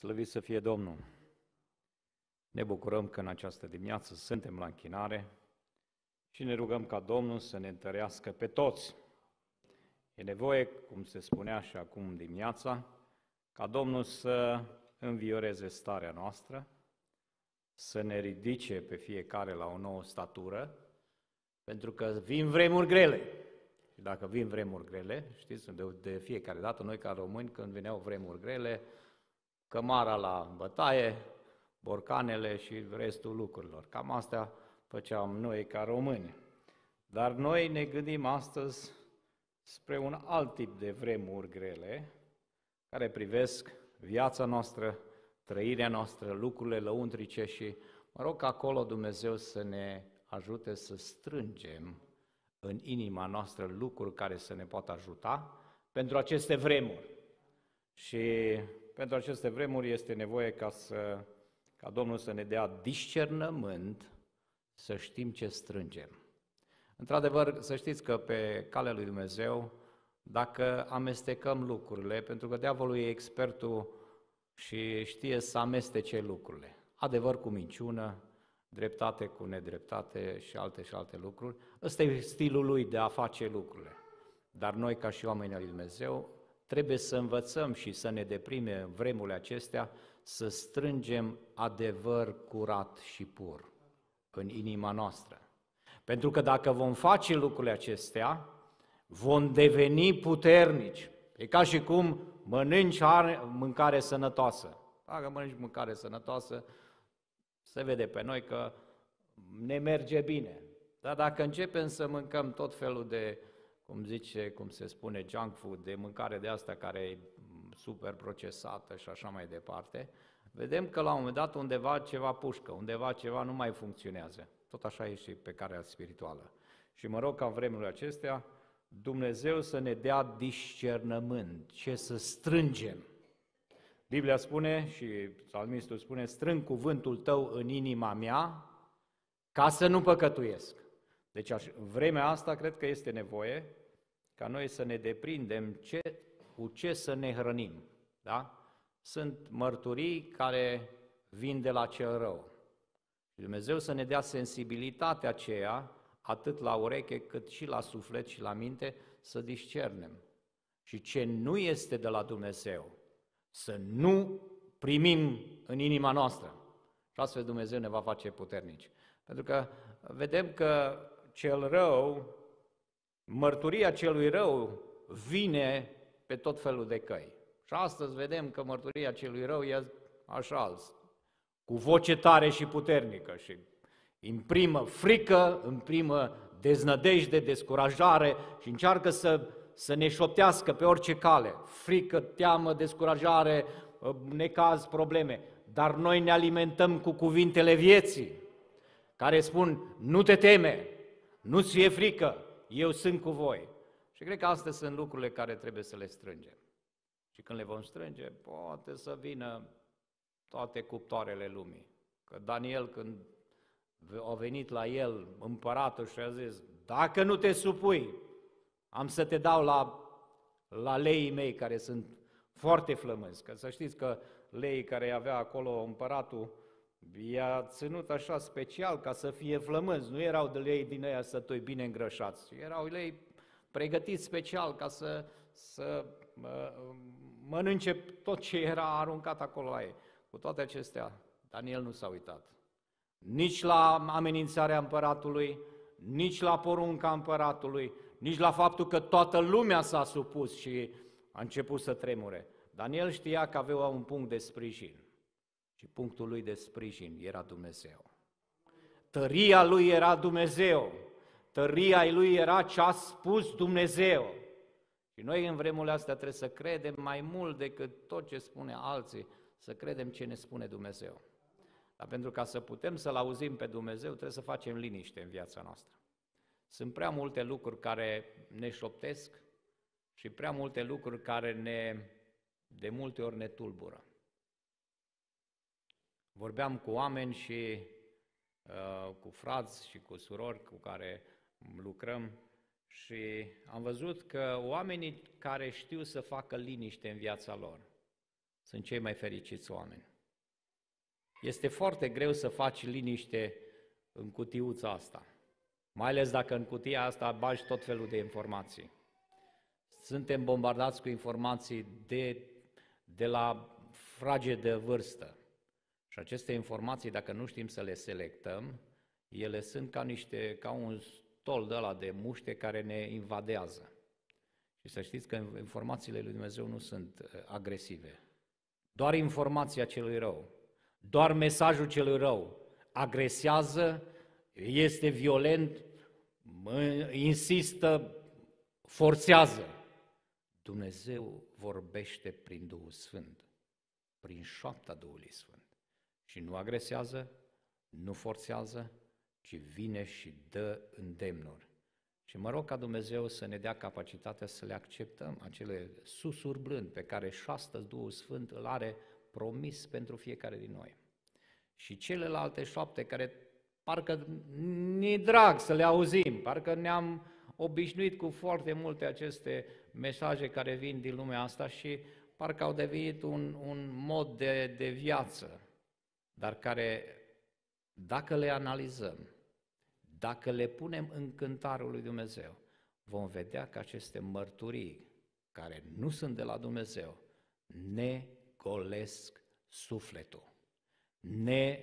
Slăvit să fie Domnul! Ne bucurăm că în această dimineață suntem la închinare și ne rugăm ca Domnul să ne întărească pe toți. E nevoie, cum se spunea și acum dimineața, ca Domnul să învioreze starea noastră, să ne ridice pe fiecare la o nouă statură, pentru că vin vremuri grele. Și dacă vin vremuri grele, știți, de fiecare dată, noi ca români, când veneau vremuri grele, cămara la bătaie, borcanele și restul lucrurilor. Cam astea făceam noi ca români. Dar noi ne gândim astăzi spre un alt tip de vremuri grele, care privesc viața noastră, trăirea noastră, lucrurile lăuntrice și mă rog ca acolo Dumnezeu să ne ajute să strângem în inima noastră lucruri care să ne poată ajuta pentru aceste vremuri. Și pentru aceste vremuri este nevoie ca Domnul să ne dea discernământ să știm ce strângem. Într-adevăr, să știți că pe calea lui Dumnezeu, dacă amestecăm lucrurile, pentru că diavolul e expertul și știe să amestece lucrurile, adevăr cu minciună, dreptate cu nedreptate și alte lucruri, ăsta e stilul lui de a face lucrurile. Dar noi, ca și oamenii lui Dumnezeu, trebuie să învățăm și să ne deprime în vremurile acestea să strângem adevăr curat și pur în inima noastră. Pentru că dacă vom face lucrurile acestea, vom deveni puternici. E ca și cum mănânci mâncare sănătoasă. Dacă mănânci mâncare sănătoasă, se vede pe noi că ne merge bine. Dar dacă începem să mâncăm tot felul de, cum se spune, junk food, de mâncare de asta care e super procesată și așa mai departe, vedem că la un moment dat undeva ceva pușcă, undeva ceva nu mai funcționează. Tot așa e și pe calea spirituală. Și mă rog ca în vremurile acestea Dumnezeu să ne dea discernământ, ce să strângem. Biblia spune și psalmistul spune, strâng cuvântul tău în inima mea ca să nu păcătuiesc. Deci în vremea asta cred că este nevoie ca noi să ne deprindem cu ce să ne hrănim. Da? Sunt mărturii care vin de la cel rău. Și Dumnezeu să ne dea sensibilitatea aceea, atât la ureche cât și la suflet și la minte, să discernem. Și ce nu este de la Dumnezeu, să nu primim în inima noastră. Și astfel Dumnezeu ne va face puternici. Pentru că vedem că cel rău, mărturia celui rău vine pe tot felul de căi. Și astăzi vedem că mărturia celui rău e așa, cu voce tare și puternică și imprimă frică, imprimă deznădejde, descurajare și încearcă să ne șoptească pe orice cale. Frică, teamă, descurajare, necaz, probleme. Dar noi ne alimentăm cu cuvintele vieții, care spun, nu te teme, nu-ți fie frică, eu sunt cu voi. Și cred că astea sunt lucrurile care trebuie să le strângem. Și când le vom strânge, poate să vină toate cuptoarele lumii. Că Daniel, când a venit la el împăratul și a zis, dacă nu te supui, am să te dau la leii mei care sunt foarte flămânzi. Că să știți că leii care avea acolo împăratul i-a ținut așa special ca să fie flămânzi. Nu erau de lei din aia sătui bine îngrășați, erau lei pregătiți special ca să mănânce tot ce era aruncat acolo la ei. Cu toate acestea, Daniel nu s-a uitat. Nici la amenințarea împăratului, nici la porunca împăratului, nici la faptul că toată lumea s-a supus și a început să tremure. Daniel știa că avea un punct de sprijin și punctul lui de sprijin era Dumnezeu. Tăria lui era Dumnezeu, tăria lui era ce a spus Dumnezeu. Și noi în vremurile astea trebuie să credem mai mult decât tot ce spune alții, să credem ce ne spune Dumnezeu. Dar pentru ca să putem să-L auzim pe Dumnezeu, trebuie să facem liniște în viața noastră. Sunt prea multe lucruri care ne șoptesc și prea multe lucruri care de multe ori ne tulbură. Vorbeam cu oameni și cu frați și cu surori cu care lucrăm și am văzut că oamenii care știu să facă liniște în viața lor, sunt cei mai fericiți oameni. Este foarte greu să faci liniște în cutiuța asta, mai ales dacă în cutia asta bagi tot felul de informații. Suntem bombardați cu informații de la fragedă vârstă. Și aceste informații, dacă nu știm să le selectăm, ele sunt ca un stol de ăla de muște care ne invadează. Și să știți că informațiile lui Dumnezeu nu sunt agresive. Doar informația celui rău, doar mesajul celui rău agresează, este violent, insistă, forțează. Dumnezeu vorbește prin Duhul Sfânt, prin șoapta Duhului Sfânt. Și nu agresează, nu forțează, ci vine și dă îndemnuri. Și mă rog ca Dumnezeu să ne dea capacitatea să le acceptăm, acele susuri blând pe care și astăzi Duhul Sfânt îl are promis pentru fiecare din noi. Și celelalte șoapte care parcă ne-e drag să le auzim, parcă ne-am obișnuit cu foarte multe aceste mesaje care vin din lumea asta și parcă au devenit un mod de viață, dar care, dacă le analizăm, dacă le punem în cântarul lui Dumnezeu, vom vedea că aceste mărturii, care nu sunt de la Dumnezeu, ne golesc sufletul, ne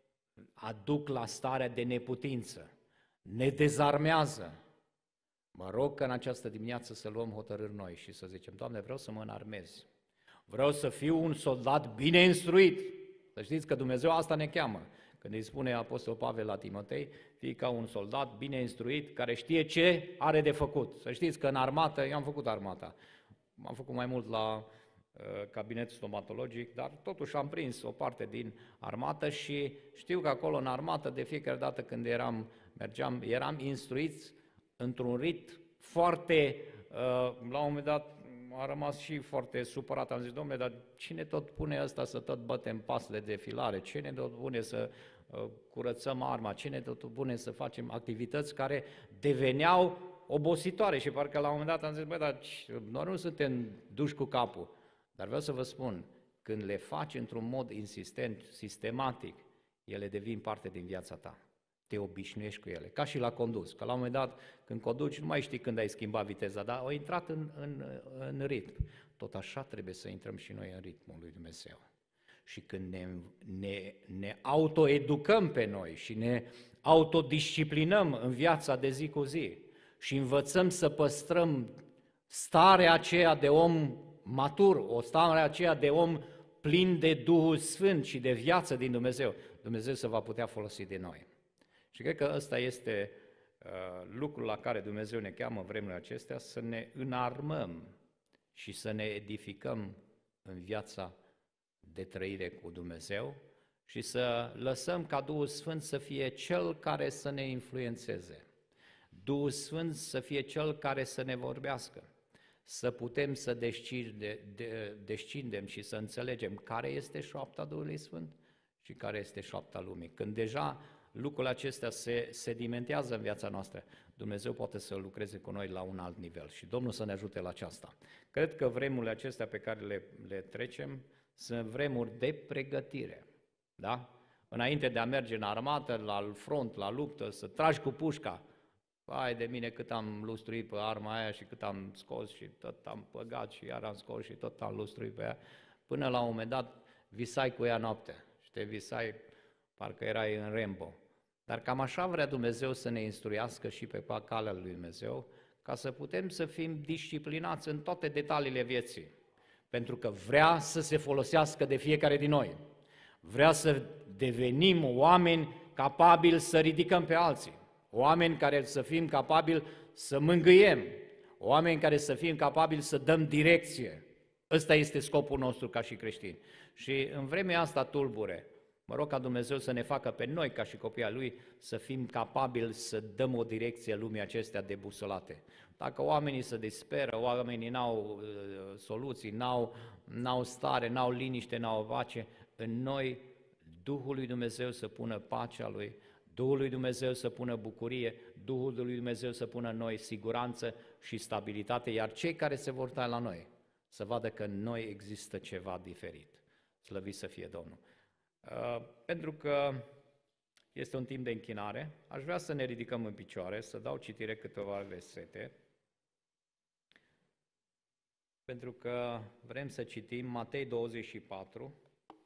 aduc la starea de neputință, ne dezarmează. Mă rog că în această dimineață să luăm hotărâri noi și să zicem, Doamne, vreau să mă înarmez, vreau să fiu un soldat bine instruit. Să știți că Dumnezeu asta ne cheamă. Când îi spune Apostol Pavel la Timotei, fii ca un soldat bine instruit, care știe ce are de făcut. Să știți că în armată, eu am făcut armata, am făcut mai mult la cabinet stomatologic, dar totuși am prins o parte din armată și știu că acolo în armată, de fiecare dată când eram instruiți într-un rit foarte, la un moment dat a rămas și foarte supărat, am zis, domnule, dar cine tot pune ăsta să tot bătem pasele de defilare, cine tot pune să curățăm arma, cine tot pune să facem activități care deveneau obositoare și parcă la un moment dat am zis, băi, dar noi nu suntem duși cu capul, dar vreau să vă spun, când le faci într-un mod insistent, sistematic, ele devin parte din viața ta. Te obișnuiești cu ele, ca și la condus, că la un moment dat, când conduci, nu mai știi când ai schimbat viteza, dar au intrat în ritm. Tot așa trebuie să intrăm și noi în ritmul lui Dumnezeu. Și când ne autoeducăm pe noi și ne autodisciplinăm în viața de zi cu zi și învățăm să păstrăm starea aceea de om matur, o stare aceea de om plin de Duhul Sfânt și de viață din Dumnezeu, Dumnezeu se va putea folosi de noi. Și cred că ăsta este lucrul la care Dumnezeu ne cheamă în vremurile acestea, să ne înarmăm și să ne edificăm în viața de trăire cu Dumnezeu și să lăsăm ca Duhul Sfânt să fie Cel care să ne influențeze, Duhul Sfânt să fie Cel care să ne vorbească, să putem să descindem și să înțelegem care este șoapta Duhului Sfânt și care este șoapta lumii. Când deja lucrul acesta se sedimentează în viața noastră, Dumnezeu poate să lucreze cu noi la un alt nivel și Domnul să ne ajute la aceasta. Cred că vremurile acestea pe care le trecem sunt vremuri de pregătire, da? Înainte de a merge în armată, la front, la luptă, să tragi cu pușca, vai de mine cât am lustruit pe arma aia și cât am scos și tot am băgat și iar am scos și tot am lustruit pe ea, până la un moment dat visai cu ea noaptea și te visai, parcă erai în Rambo. Dar cam așa vrea Dumnezeu să ne instruiască și pe calea lui Dumnezeu, ca să putem să fim disciplinați în toate detaliile vieții, pentru că vrea să se folosească de fiecare din noi. Vrea să devenim oameni capabili să ridicăm pe alții, oameni care să fim capabili să mângâiem, oameni care să fim capabili să dăm direcție. Ăsta este scopul nostru ca și creștini. Și în vremea asta tulbure, mă rog ca Dumnezeu să ne facă pe noi, ca și copii al Lui, să fim capabili să dăm o direcție lumii acestea debusolate. Dacă oamenii se disperă, oamenii n-au soluții, n-au stare, n-au liniște, n-au pace, în noi Duhul lui Dumnezeu să pună pacea Lui, Duhul lui Dumnezeu să pună bucurie, Duhul lui Dumnezeu să pună în noi siguranță și stabilitate, iar cei care se vor uita la noi să vadă că în noi există ceva diferit. Slăvit să fie Domnul! Pentru că este un timp de închinare, aș vrea să ne ridicăm în picioare, să dau citire câteva versete, pentru că vrem să citim Matei 24,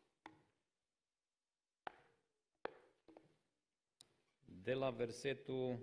de la versetul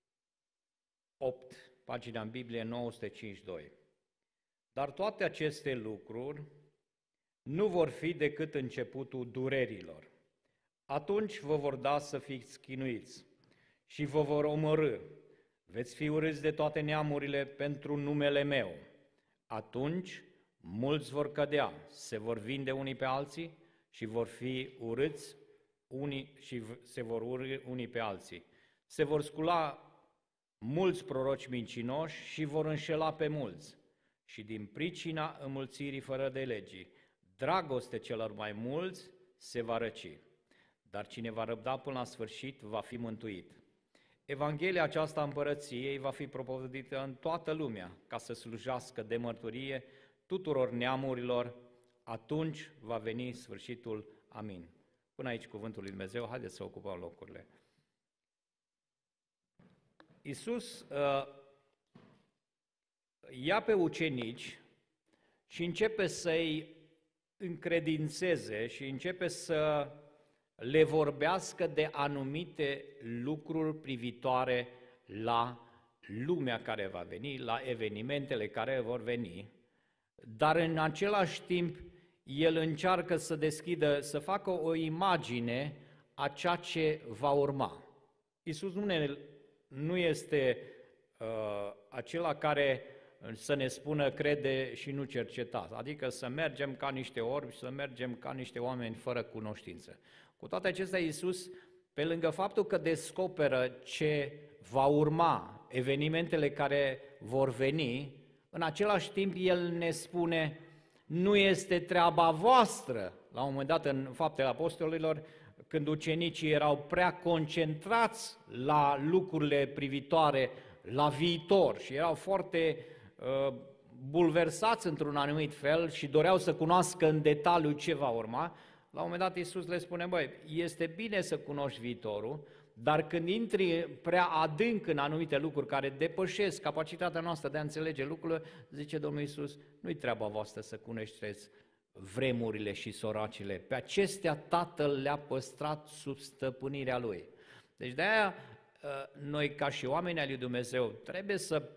8, pagina în Biblie 952. Dar toate aceste lucruri nu vor fi decât începutul durerilor. Atunci vă vor da să fiți chinuiți și vă vor omorî. Veți fi urâți de toate neamurile pentru numele meu. Atunci mulți vor cădea, se vor vinde unii pe alții și vor fi urâți unii și se vor urî unii pe alții. Se vor scula mulți proroci mincinoși și vor înșela pe mulți. Și din pricina înmulțirii fără de legii, dragoste celor mai mulți se va răci. Dar cine va răbda până la sfârșit va fi mântuit. Evanghelia aceasta a împărăției va fi propovăduită în toată lumea, ca să slujească de mărturie tuturor neamurilor, atunci va veni sfârșitul. Amin. Până aici cuvântul lui Dumnezeu, haideți să ocupăm locurile. Iisus ia pe ucenici și începe să-i încredințeze și începe să le vorbească de anumite lucruri privitoare la lumea care va veni, la evenimentele care vor veni, dar în același timp el încearcă să deschidă, să facă o imagine a ceea ce va urma. Iisus nu este acela care să ne spună crede și nu cercetați, adică să mergem ca niște orbi, să mergem ca niște oameni fără cunoștință. Cu toate acestea, Iisus, pe lângă faptul că descoperă ce va urma, evenimentele care vor veni, în același timp El ne spune, nu este treaba voastră. La un moment dat, în Faptele Apostolilor, când ucenicii erau prea concentrați la lucrurile privitoare la viitor și erau foarte bulversați într-un anumit fel și doreau să cunoască în detaliu ce va urma, la un moment dat Iisus le spune, băi, este bine să cunoști viitorul, dar când intri prea adânc în anumite lucruri care depășesc capacitatea noastră de a înțelege lucrurile, zice Domnul Iisus, nu-i treaba voastră să cunoașteți vremurile și soracile, pe acestea Tatăl le-a păstrat sub stăpânirea Lui. Deci de-aia noi ca și oameni ai lui Dumnezeu trebuie să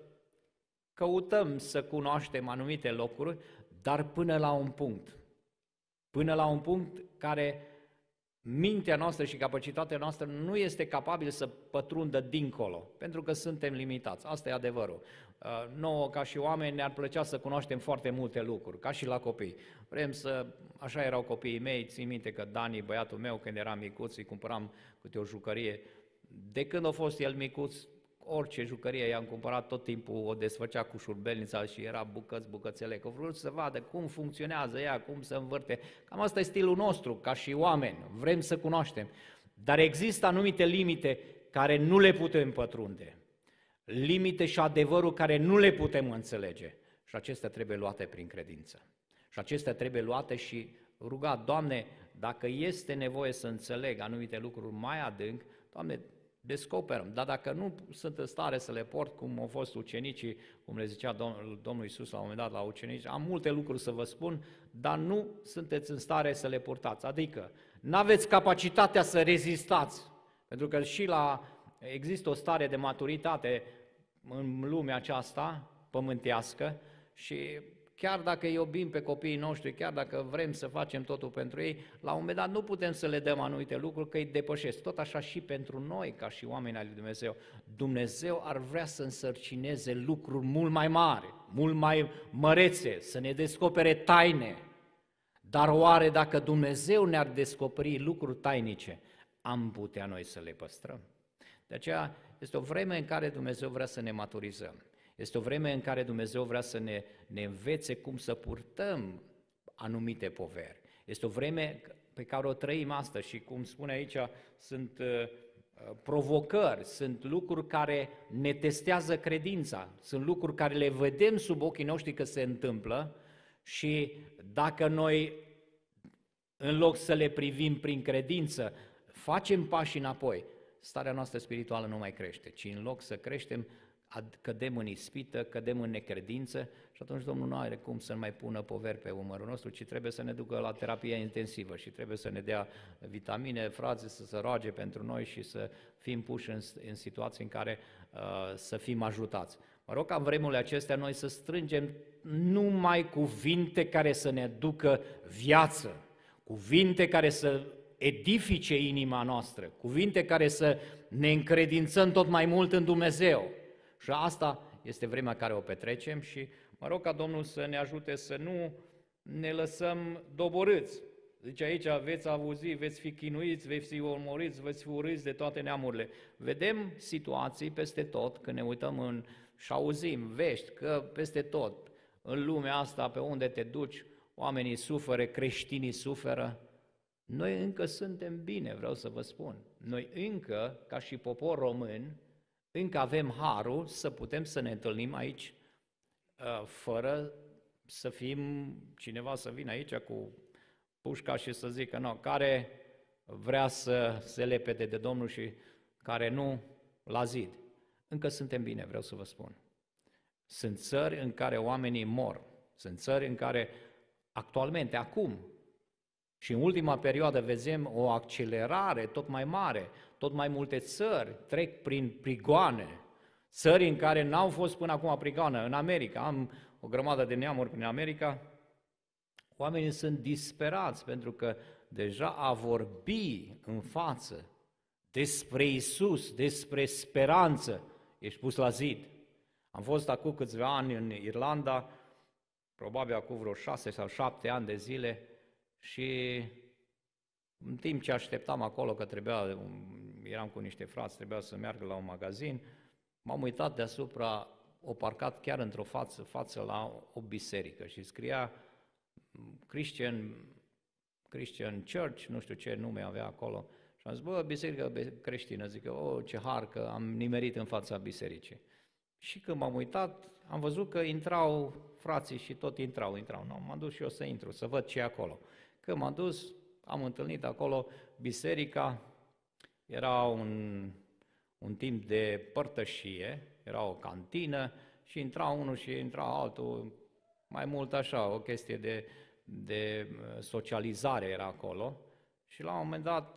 căutăm să cunoaștem anumite lucruri, dar până la un punct. Până la un punct care mintea noastră și capacitatea noastră nu este capabil să pătrundă dincolo, pentru că suntem limitați. Asta e adevărul. Nouă, ca și oameni, ne-ar plăcea să cunoaștem foarte multe lucruri, ca și la copii. Vrem să, așa erau copiii mei, țin minte că Dani, băiatul meu, când era micuț, îi cumpăram câte o jucărie. De când a fost el micuț, orice jucărie i-am cumpărat, tot timpul o desfăcea cu șurbelnița și era bucățele, că vreau să vadă cum funcționează ea, cum se învârte. Cam asta e stilul nostru, ca și oameni, vrem să cunoaștem. Dar există anumite limite care nu le putem pătrunde, limite și adevărul care nu le putem înțelege și acestea trebuie luate prin credință. Și acestea trebuie luate și rugat, Doamne, dacă este nevoie să înțeleg anumite lucruri mai adânc, Doamne, descoperăm, dar dacă nu sunt în stare să le port, cum au fost ucenicii, cum le zicea Domnul Iisus la un moment dat la ucenici, am multe lucruri să vă spun, dar nu sunteți în stare să le purtați, adică nu aveți capacitatea să rezistați, pentru că și există o stare de maturitate în lumea aceasta pământească și chiar dacă îi iubim pe copiii noștri, chiar dacă vrem să facem totul pentru ei, la un moment dat nu putem să le dăm anumite lucruri că îi depășesc. Tot așa și pentru noi, ca și oameni ai lui Dumnezeu. Dumnezeu ar vrea să însărcineze lucruri mult mai mari, mult mai mărețe, să ne descopere taine. Dar oare dacă Dumnezeu ne-ar descoperi lucruri tainice, am putea noi să le păstrăm? De aceea este o vreme în care Dumnezeu vrea să ne maturizăm. Este o vreme în care Dumnezeu vrea să ne învețe cum să purtăm anumite poveri. Este o vreme pe care o trăim astăzi și, cum spune aici, sunt provocări, sunt lucruri care ne testează credința, sunt lucruri care le vedem sub ochii noștri că se întâmplă și dacă noi în loc să le privim prin credință, facem pași înapoi, starea noastră spirituală nu mai crește, ci în loc să creștem, cădem în ispită, cădem în necredință și atunci Domnul nu are cum să mai pună poveri pe umărul nostru, ci trebuie să ne ducă la terapia intensivă și trebuie să ne dea vitamine, frații să se roage pentru noi și să fim puși în situații în care să fim ajutați. Mă rog ca în vremurile acestea noi să strângem numai cuvinte care să ne ducă viață, cuvinte care să edifice inima noastră, cuvinte care să ne încredințăm tot mai mult în Dumnezeu. Și asta este vremea care o petrecem și mă rog ca Domnul să ne ajute să nu ne lăsăm doborâți. Zice aici, veți auzi, veți fi chinuiți, veți fi omorâți, veți fi urâți de toate neamurile. Vedem situații peste tot, când ne uităm și auzim vești că peste tot, în lumea asta, pe unde te duci, oamenii suferă, creștinii suferă. Noi încă suntem bine, vreau să vă spun. Noi încă, ca și popor român, încă avem harul să putem să ne întâlnim aici fără să fim, cineva să vină aici cu pușca și să zică, no, care vrea să se lepede de Domnul și care nu, la zid. Încă suntem bine, vreau să vă spun. Sunt țări în care oamenii mor, sunt țări în care actualmente, acum, și în ultima perioadă vedem o accelerare tot mai mare, tot mai multe țări trec prin prigoane, țări în care n-au fost până acum prigoane. În America, am o grămadă de neamuri prin America, oamenii sunt disperați pentru că deja a vorbi în față despre Iisus, despre speranță, ești pus la zid. Am fost acum câțiva ani în Irlanda, probabil acum vreo 6 sau 7 ani de zile, și în timp ce așteptam acolo că eram cu niște frați, trebuia să meargă la un magazin, m-am uitat deasupra, o parcat chiar într-o față la o biserică și scria Christian Church, nu știu ce nume avea acolo, și am zis, bă, biserică creștină, zic, ce har că am nimerit în fața bisericii. Și când m-am uitat, am văzut că intrau frații și tot intrau. Nu, m-am dus și eu să intru, să văd ce e acolo. Când m-am dus, am întâlnit acolo biserica, era un timp de părtășie, era o cantină și intra unul și intra altul, mai mult așa, o chestie de socializare era acolo. Și la un moment dat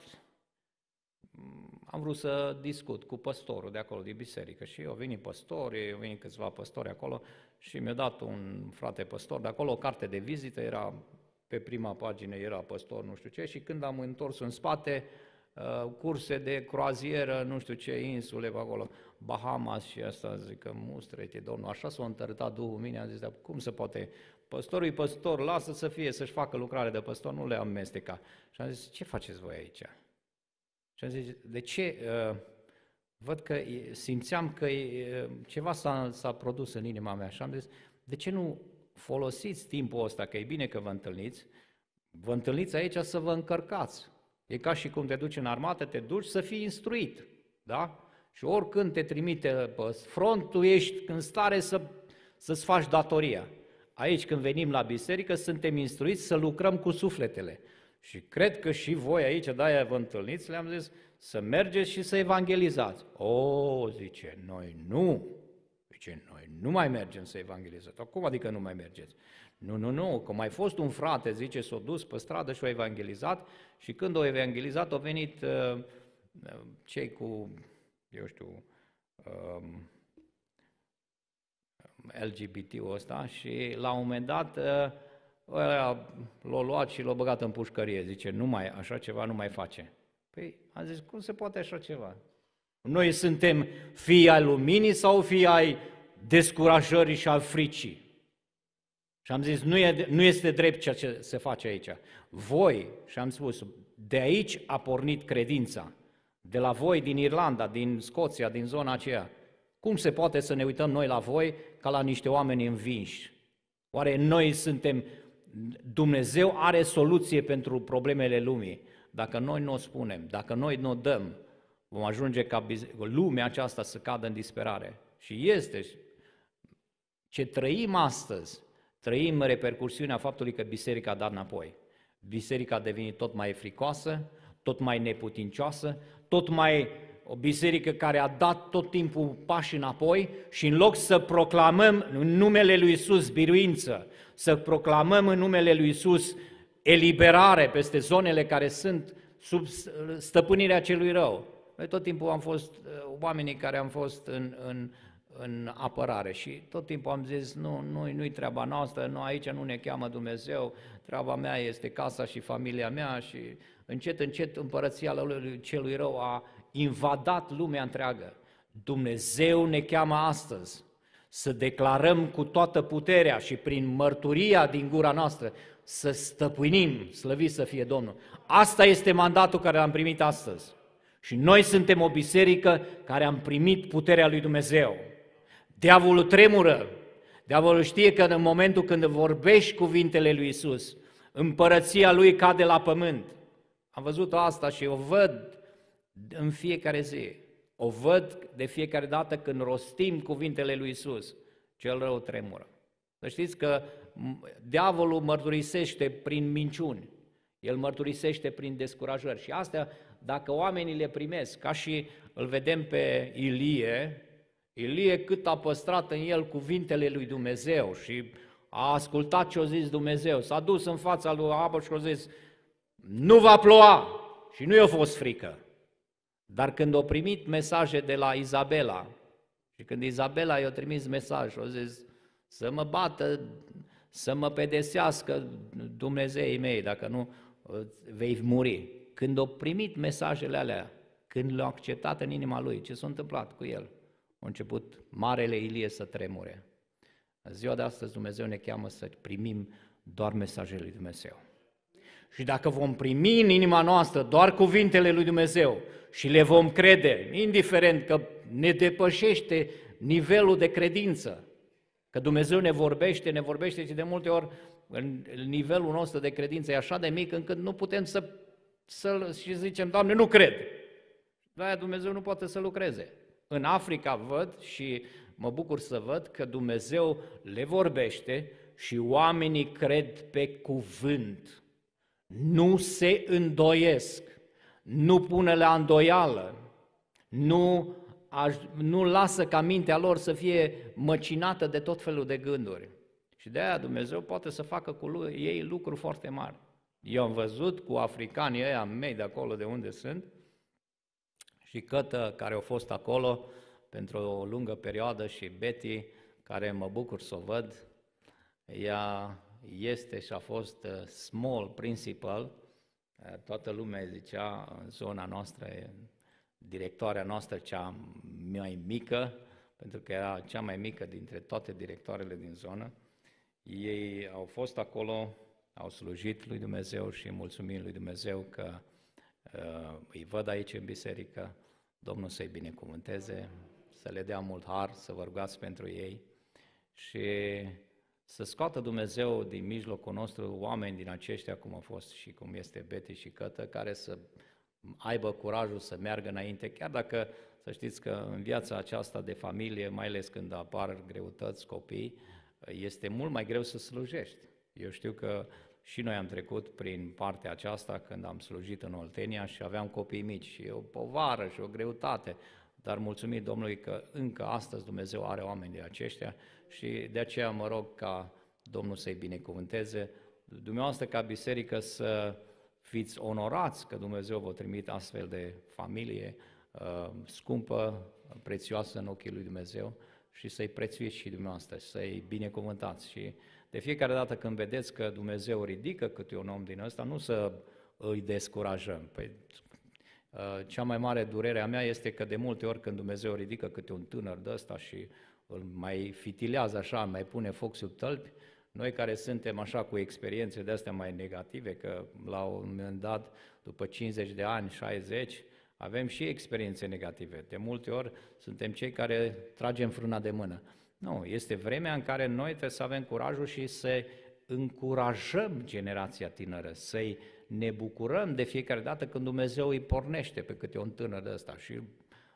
am vrut să discut cu păstorul de acolo, din biserică, și au venit păstori, au venit câțiva păstori acolo și mi-a dat un frate păstor de acolo o carte de vizită, era pe prima pagină, era păstor nu știu ce, și când am întors în spate, curse de croazieră, nu știu ce, insule pe acolo, Bahamas și asta, zic că mustră-te, Domnul, așa s-a întărâtat Duhul mine, am zis, dar cum se poate, păstorul e păstor, lasă să fie, să-și facă lucrare de păstor, nu le amesteca. Și am zis, ce faceți voi aici? Și am zis, de ce? Văd că simțeam că ceva s-a produs în inima mea și am zis, de ce nu folosiți timpul ăsta, că e bine că vă întâlniți aici să vă încărcați. E ca și cum te duci în armată, te duci să fii instruit, da? Și oricând te trimite pe front, tu ești în stare să-ți faci datoria. Aici când venim la biserică, suntem instruiți să lucrăm cu sufletele. Și cred că și voi aici, de-aia vă întâlniți, le-am zis să mergeți și să evangelizați. Zice, noi nu. Zice, noi nu mai mergem să evangelizăm. Cum adică nu mai mergeți? Nu, că mai fost un frate, zice, s-a dus pe stradă și a evangelizat și când a evangelizat au venit cei cu, eu știu, LGBT-ul ăsta și la un moment dat l-a luat și l-a băgat în pușcărie, zice, așa ceva nu mai face. Păi, am zis, cum se poate așa ceva? Noi suntem fii ai luminii sau fii ai descurajării și al fricii? Și am zis, nu este drept ceea ce se face aici. Voi, și am spus, de aici a pornit credința, de la voi din Irlanda, din Scoția, din zona aceea. Cum se poate să ne uităm noi la voi ca la niște oameni învinși? Oare noi suntem, Dumnezeu are soluție pentru problemele lumii. Dacă noi nu o spunem, dacă noi nu o dăm, vom ajunge ca lumea aceasta să cadă în disperare. Și este ce trăim astăzi, trăim repercursiunea faptului că biserica a dat înapoi. biserica a devenit tot mai fricoasă, tot mai neputincioasă, o biserică care a dat tot timpul pași înapoi și în loc să proclamăm în numele lui Iisus biruință, să proclamăm în numele lui Iisus eliberare peste zonele care sunt sub stăpânirea celui rău. Noi tot timpul am fost oamenii care am fost în apărare și tot timpul am zis, nu-i treaba noastră, aici nu ne cheamă Dumnezeu, treaba mea este casa și familia mea și încet împărăția lui celui rău a invadat lumea întreagă. Dumnezeu ne cheamă astăzi să declarăm cu toată puterea și prin mărturia din gura noastră să stăpânim, slăvit să fie Domnul. Asta este mandatul care l-am primit astăzi. Și noi suntem o biserică care am primit puterea lui Dumnezeu. Diavolul tremură, diavolul știe că în momentul când vorbești cuvintele lui Iisus, împărăția lui cade la pământ. Am văzut asta și o văd în fiecare zi. O văd de fiecare dată când rostim cuvintele lui Iisus. Cel rău tremură. Să știți că diavolul mărturisește prin minciuni. El mărturisește prin descurajări. Și astea, dacă oamenii le primesc, ca și îl vedem pe Ilie cât a păstrat în el cuvintele lui Dumnezeu și a ascultat ce a zis Dumnezeu, s-a dus în fața lui Ahab și a zis, nu va ploua și nu i-a fost frică. Dar când a primit mesaje de la Izabela și când Izabela i-a trimis mesaj și a zis să mă bată, să mă pedesească Dumnezeii mei, dacă nu vei muri. Când a primit mesajele alea, când le-a acceptat în inima lui, ce s-a întâmplat cu el? A început marele Ilie să tremure. În ziua de astăzi Dumnezeu ne cheamă să primim doar mesajele lui Dumnezeu. Și dacă vom primi în inima noastră doar cuvintele lui Dumnezeu și le vom crede, indiferent că ne depășește nivelul de credință, că Dumnezeu ne vorbește și de multe ori nivelul nostru de credință e așa de mic încât nu putem să zicem, Doamne, nu cred. De-aia Dumnezeu nu poate să lucreze. În Africa văd și mă bucur să văd că Dumnezeu le vorbește și oamenii cred pe cuvânt. Nu se îndoiesc, nu pune la îndoială, nu lasă ca mintea lor să fie măcinată de tot felul de gânduri. Și de aia Dumnezeu poate să facă cu ei lucruri foarte mari. Eu am văzut cu africanii ăia mei de acolo de unde sunt și Cătă care au fost acolo pentru o lungă perioadă și Betty, care mă bucur să o văd, ea este și a fost small principal, toată lumea zicea în zona noastră, directoarea noastră cea mai mică, pentru că era cea mai mică dintre toate directoarele din zonă. Ei au fost acolo, au slujit lui Dumnezeu și mulțumim lui Dumnezeu că îi văd aici în biserică. Domnul să-i binecuvânteze, să le dea mult har, să vă rugați pentru ei și să scoată Dumnezeu din mijlocul nostru oameni din aceștia, cum a fost și cum este Betty și Cătă, care să aibă curajul să meargă înainte, chiar dacă să știți că în viața aceasta de familie, mai ales când apar greutăți, copii, este mult mai greu să slujești. Eu știu că și noi am trecut prin partea aceasta când am slujit în Oltenia și aveam copii mici și o povară și o greutate, dar mulțumim Domnului că încă astăzi Dumnezeu are oameni de aceștia și de aceea mă rog ca Domnul să-i binecuvânteze, dumneavoastră ca biserică să fiți onorați că Dumnezeu vă trimite astfel de familie scumpă, prețioasă în ochii lui Dumnezeu și să-i prețuiți și dumneavoastră, să-i binecuvântați și de fiecare dată când vedeți că Dumnezeu ridică câte un om din ăsta, nu să îi descurajăm. Păi, cea mai mare durere a mea este că de multe ori când Dumnezeu ridică câte un tânăr de ăsta și îl mai fitilează așa, mai pune foc sub tălpi, noi care suntem așa cu experiențe de astea mai negative, că la un moment dat, după 50 de ani, 60, avem și experiențe negative. De multe ori suntem cei care tragem frâna de mână. Nu, este vremea în care noi trebuie să avem curajul și să încurajăm generația tânără, să-i ne bucurăm de fiecare dată când Dumnezeu îi pornește pe câte un tânăr de ăsta și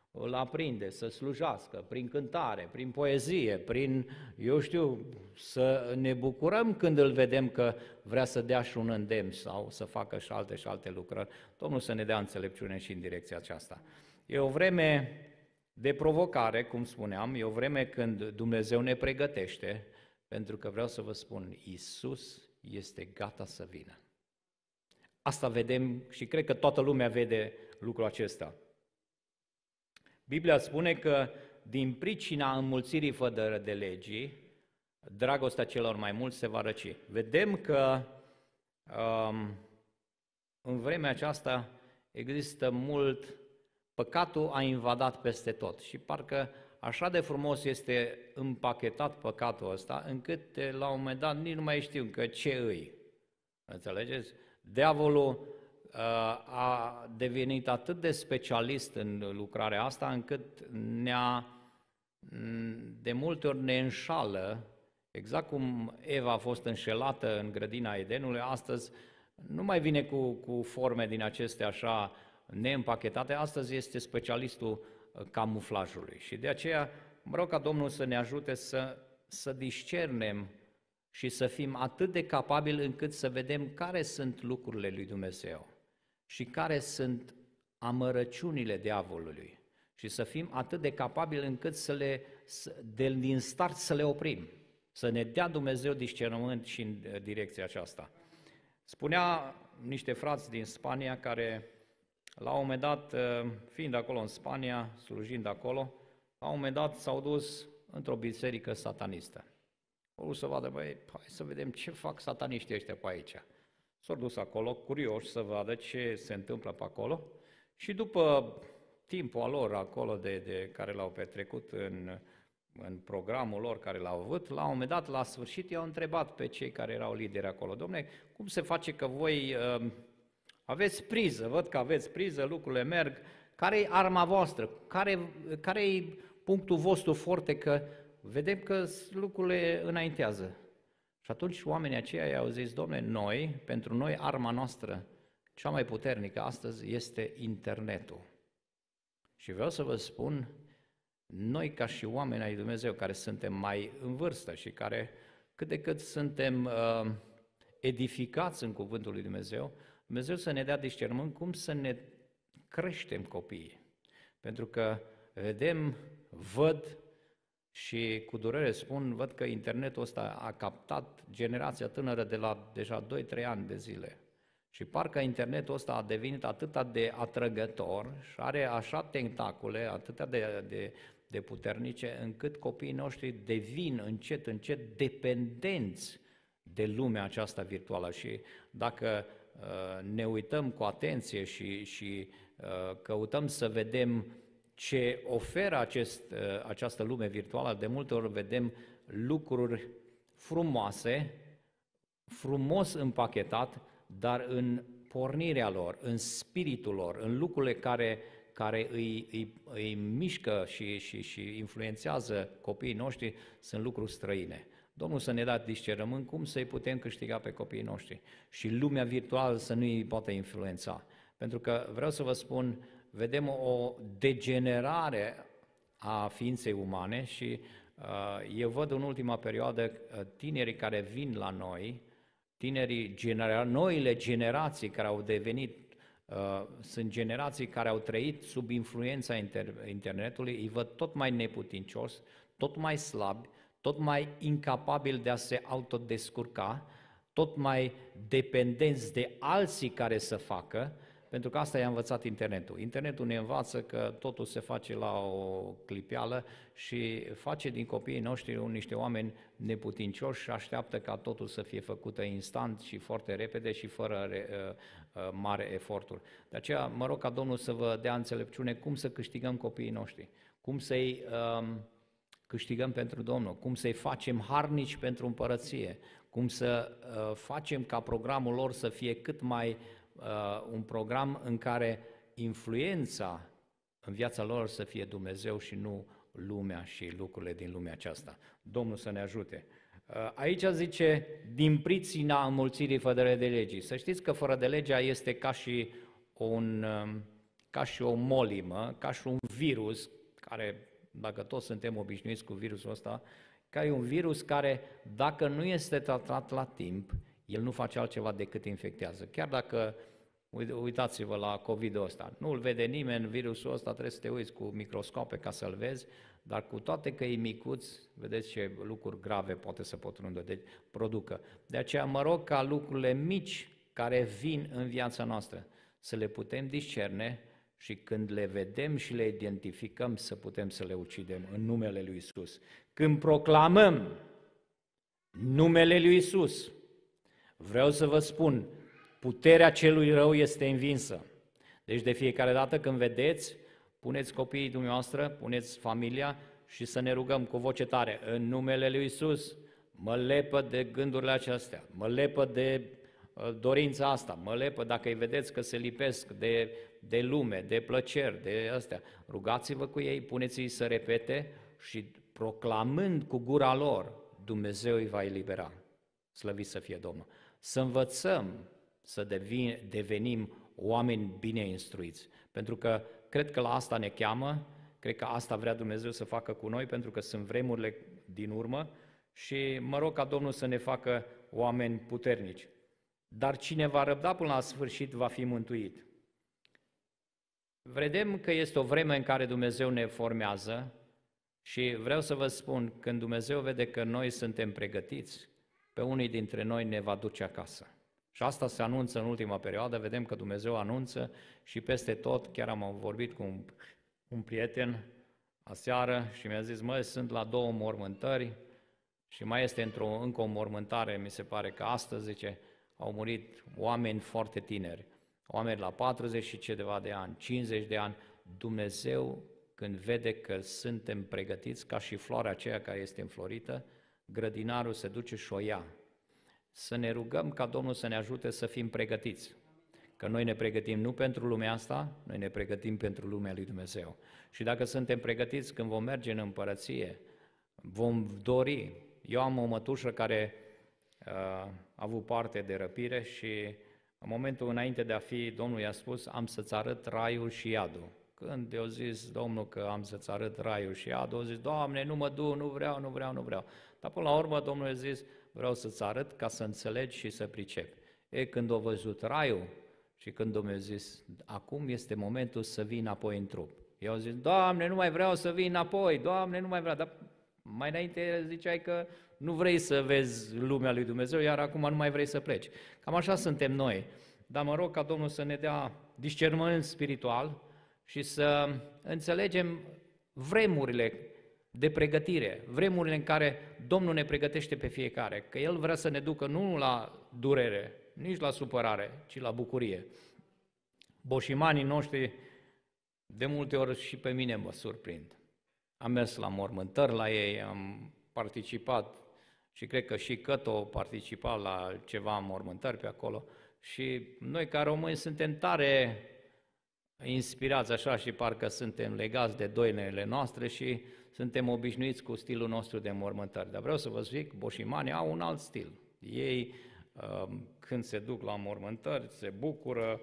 îl aprinde, să slujească, prin cântare, prin poezie, prin, eu știu, să ne bucurăm când îl vedem că vrea să dea și un îndemn sau să facă și alte lucrări. Domnul să ne dea înțelepciune și în direcția aceasta. E o vreme de provocare, cum spuneam, e o vreme când Dumnezeu ne pregătește, pentru că vreau să vă spun, Iisus este gata să vină. Asta vedem și cred că toată lumea vede lucrul acesta. Biblia spune că din pricina înmulțirii fără de legii, dragostea celor mai mulți se va răci. Vedem că în vremea aceasta există mult, păcatul a invadat peste tot și parcă așa de frumos este împachetat păcatul ăsta, încât la un moment dat nici nu mai știu că ce îi. Înțelegeți? Diavolul a devenit atât de specialist în lucrarea asta, încât de multe ori ne înșală, exact cum Eva a fost înșelată în grădina Edenului, astăzi nu mai vine cu forme din acestea așa neîmpachetate, astăzi este specialistul camuflajului. Și de aceea mă rog ca Domnul să ne ajute să discernem și să fim atât de capabili încât să vedem care sunt lucrurile lui Dumnezeu și care sunt amărăciunile diavolului și să fim atât de capabili încât din start să le oprim, să ne dea Dumnezeu discernământ și în direcția aceasta. Spunea niște frați din Spania care la un moment dat, fiind acolo în Spania, slujind acolo, la un moment dat s-au dus într-o biserică satanistă. Au vrut să vadă, băi, hai să vedem ce fac sataniștii ăștia pe aici. S-au dus acolo, curioși să vadă ce se întâmplă pe acolo și după timpul lor acolo de care l-au petrecut în programul lor care l-au avut, la un moment dat, la sfârșit, i-au întrebat pe cei care erau lideri acolo, dom'le, cum se face că voi aveți priză, văd că aveți priză, lucrurile merg, care e arma voastră, care e punctul vostru forte, că vedem că lucrurile înaintează. Și atunci oamenii aceia i-au zis, dom'le, pentru noi arma noastră cea mai puternică astăzi este internetul. Și vreau să vă spun, noi ca și oameni ai Dumnezeu care suntem mai în vârstă și care cât de cât suntem edificați în cuvântul lui Dumnezeu, Dumnezeu să ne dea discernământ cum să ne creștem copiii. Pentru că văd și cu durere spun, văd că internetul ăsta a captat generația tânără de la deja 2-3 ani de zile. Și parcă internetul ăsta a devenit atât de atrăgător și are așa tentacule, atât de puternice, încât copiii noștri devin încet dependenți de lumea aceasta virtuală. Și dacă ne uităm cu atenție și căutăm să vedem ce oferă această lume virtuală, de multe ori vedem lucruri frumoase, frumos împachetat, dar în pornirea lor, în spiritul lor, în lucrurile care îi mișcă și influențează copiii noștri, sunt lucruri străine. Domnul să ne dea discernământ cum să-i putem câștiga pe copiii noștri și lumea virtuală să nu îi poată influența. Pentru că vreau să vă spun, vedem o degenerare a ființei umane și eu văd în ultima perioadă tinerii care vin la noi, noile generații care au devenit, sunt generații care au trăit sub influența internetului, îi văd tot mai neputincioși, tot mai slabi, tot mai incapabili de a se autodescurca, tot mai dependenți de alții care să facă, pentru că asta i-a învățat internetul. Internetul ne învață că totul se face la o clipeală și face din copiii noștri niște oameni neputincioși și așteaptă ca totul să fie făcută instant și foarte repede și fără mare eforturi. De aceea mă rog ca Domnul să vă dea înțelepciune cum să câștigăm copiii noștri, cum să-i câștigăm pentru Domnul, cum să-i facem harnici pentru împărăție, cum să facem ca programul lor să fie cât mai un program în care influența în viața lor să fie Dumnezeu și nu lumea și lucrurile din lumea aceasta. Domnul să ne ajute. Aici zice, din pricina înmulțirii fără de legii. Să știți că fără de legea este ca și ca și o molimă, ca și un virus, care, dacă toți suntem obișnuiți cu virusul ăsta, ca e un virus care, dacă nu este tratat la timp, el nu face altceva decât infectează. Chiar dacă, uitați-vă la COVID-ul ăsta, nu îl vede nimeni, virusul ăsta trebuie să te uiți cu microscope ca să-l vezi, dar cu toate că e micuț, vedeți ce lucruri grave poate să producă. De aceea mă rog ca lucrurile mici care vin în viața noastră să le putem discerne și când le vedem și le identificăm să putem să le ucidem în numele lui Isus. Când proclamăm numele lui Isus, vreau să vă spun, puterea celui rău este învinsă. Deci de fiecare dată când vedeți, puneți copiii dumneavoastră, puneți familia și să ne rugăm cu voce tare. În numele lui Isus, mă lepă de gândurile acestea, mă lepă de dorința asta, mă lepă dacă îi vedeți că se lipesc de lume, de plăceri, de astea. Rugați-vă cu ei, puneți-i să repete și proclamând cu gura lor, Dumnezeu îi va elibera. Slăvit să fie Domnul. Să învățăm să devenim oameni bine instruiți, pentru că cred că la asta ne cheamă, cred că asta vrea Dumnezeu să facă cu noi, pentru că sunt vremurile din urmă și mă rog ca Domnul să ne facă oameni puternici. Dar cine va răbda până la sfârșit va fi mântuit. Vedem că este o vreme în care Dumnezeu ne formează și vreau să vă spun, când Dumnezeu vede că noi suntem pregătiți, pe unii dintre noi ne va duce acasă. Și asta se anunță în ultima perioadă, vedem că Dumnezeu anunță și peste tot, chiar am vorbit cu un prieten aseară și mi-a zis, măi, sunt la 2 mormântări și mai este încă o mormântare, mi se pare că astăzi, zice, au murit oameni foarte tineri, oameni la 40 și ceva de ani, 50 de ani. Dumnezeu, când vede că suntem pregătiți, ca și floarea aceea care este înflorită, grădinarul se duce și o ia. Să ne rugăm ca Domnul să ne ajute să fim pregătiți. Că noi ne pregătim nu pentru lumea asta, noi ne pregătim pentru lumea lui Dumnezeu. Și dacă suntem pregătiți când vom merge în împărăție, vom dori. Eu am o mătușă care a avut parte de răpire și în momentul înainte de a fi, Domnul i-a spus, am să-ți arăt raiul și iadul. Când i-a zis Domnul că am să-ți arăt raiul și iadul, a zis, Doamne, nu mă duc, nu vreau. Dar până la urmă Domnul i-a zis, vreau să-ți arăt ca să înțelegi și să pricepi. Când a văzut raiul și când Domnul i-a zis, acum este momentul să vii înapoi în trup. Eu zis, Doamne, nu mai vreau să vii înapoi, Doamne, nu mai vreau. Dar mai înainte ziceai că nu vrei să vezi lumea lui Dumnezeu, iar acum nu mai vrei să pleci. Cam așa suntem noi. Dar mă rog ca Domnul să ne dea discernământ spiritual și să înțelegem vremurile de pregătire, vremurile în care Domnul ne pregătește pe fiecare, că El vrea să ne ducă nu la durere, nici la supărare, ci la bucurie. Boșimanii noștri, de multe ori și pe mine mă surprind. Am mers la mormântări la ei, am participat și cred că și Căto participa la ceva mormântări pe acolo și noi ca români suntem tare inspirați așa și parcă suntem legați de doinele noastre și suntem obișnuiți cu stilul nostru de mormântări. Dar vreau să vă zic, boșimanii au un alt stil. Ei, când se duc la mormântări, se bucură,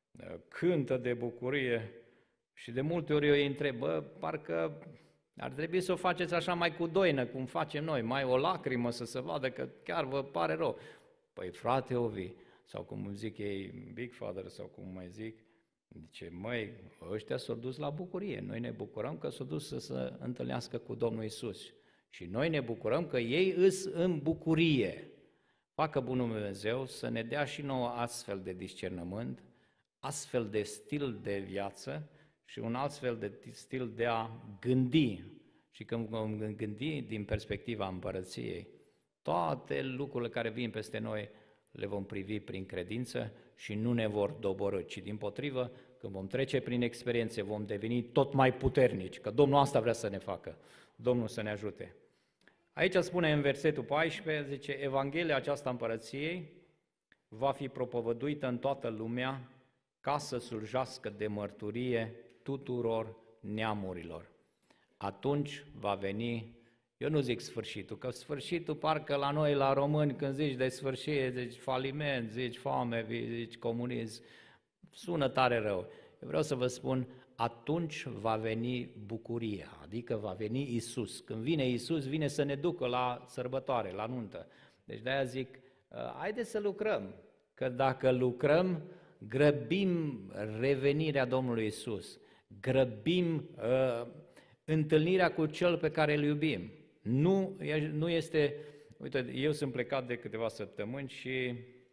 cântă de bucurie și de multe ori eu îi întreb, parcă ar trebui să o faceți așa mai cu doină, cum facem noi, mai o lacrimă să se vadă că chiar vă pare rău. Păi frate Ovi, sau cum zic ei, Big Father, sau cum mai zic, zice, măi, ăștia s-au dus la bucurie, noi ne bucurăm că s-au dus să se întâlnească cu Domnul Iisus și noi ne bucurăm că ei îs în bucurie. Facă bunul Dumnezeu să ne dea și nouă astfel de discernământ, astfel de stil de viață și un astfel de stil de a gândi. Și când vom gândi din perspectiva împărăției, toate lucrurile care vin peste noi le vom privi prin credință și nu ne vor doborî, ci dimpotrivă, când vom trece prin experiențe, vom deveni tot mai puternici, că Domnul asta vrea să ne facă, Domnul să ne ajute. Aici spune în versetul 14, zice, Evanghelia aceasta împărăției va fi propovăduită în toată lumea ca să slujească de mărturie tuturor neamurilor. Atunci va veni, eu nu zic sfârșitul, că sfârșitul parcă la noi, la români, când zici de sfârșit, zici faliment, zici foame, zici comunism, sună tare rău. eu vreau să vă spun, atunci va veni bucuria, adică va veni Isus. Când vine Isus, vine să ne ducă la sărbătoare, la nuntă. Deci de-aia zic, haideți să lucrăm, că dacă lucrăm, grăbim revenirea Domnului Isus, grăbim întâlnirea cu Cel pe care îl iubim. Nu este, uite, eu sunt plecat de câteva săptămâni și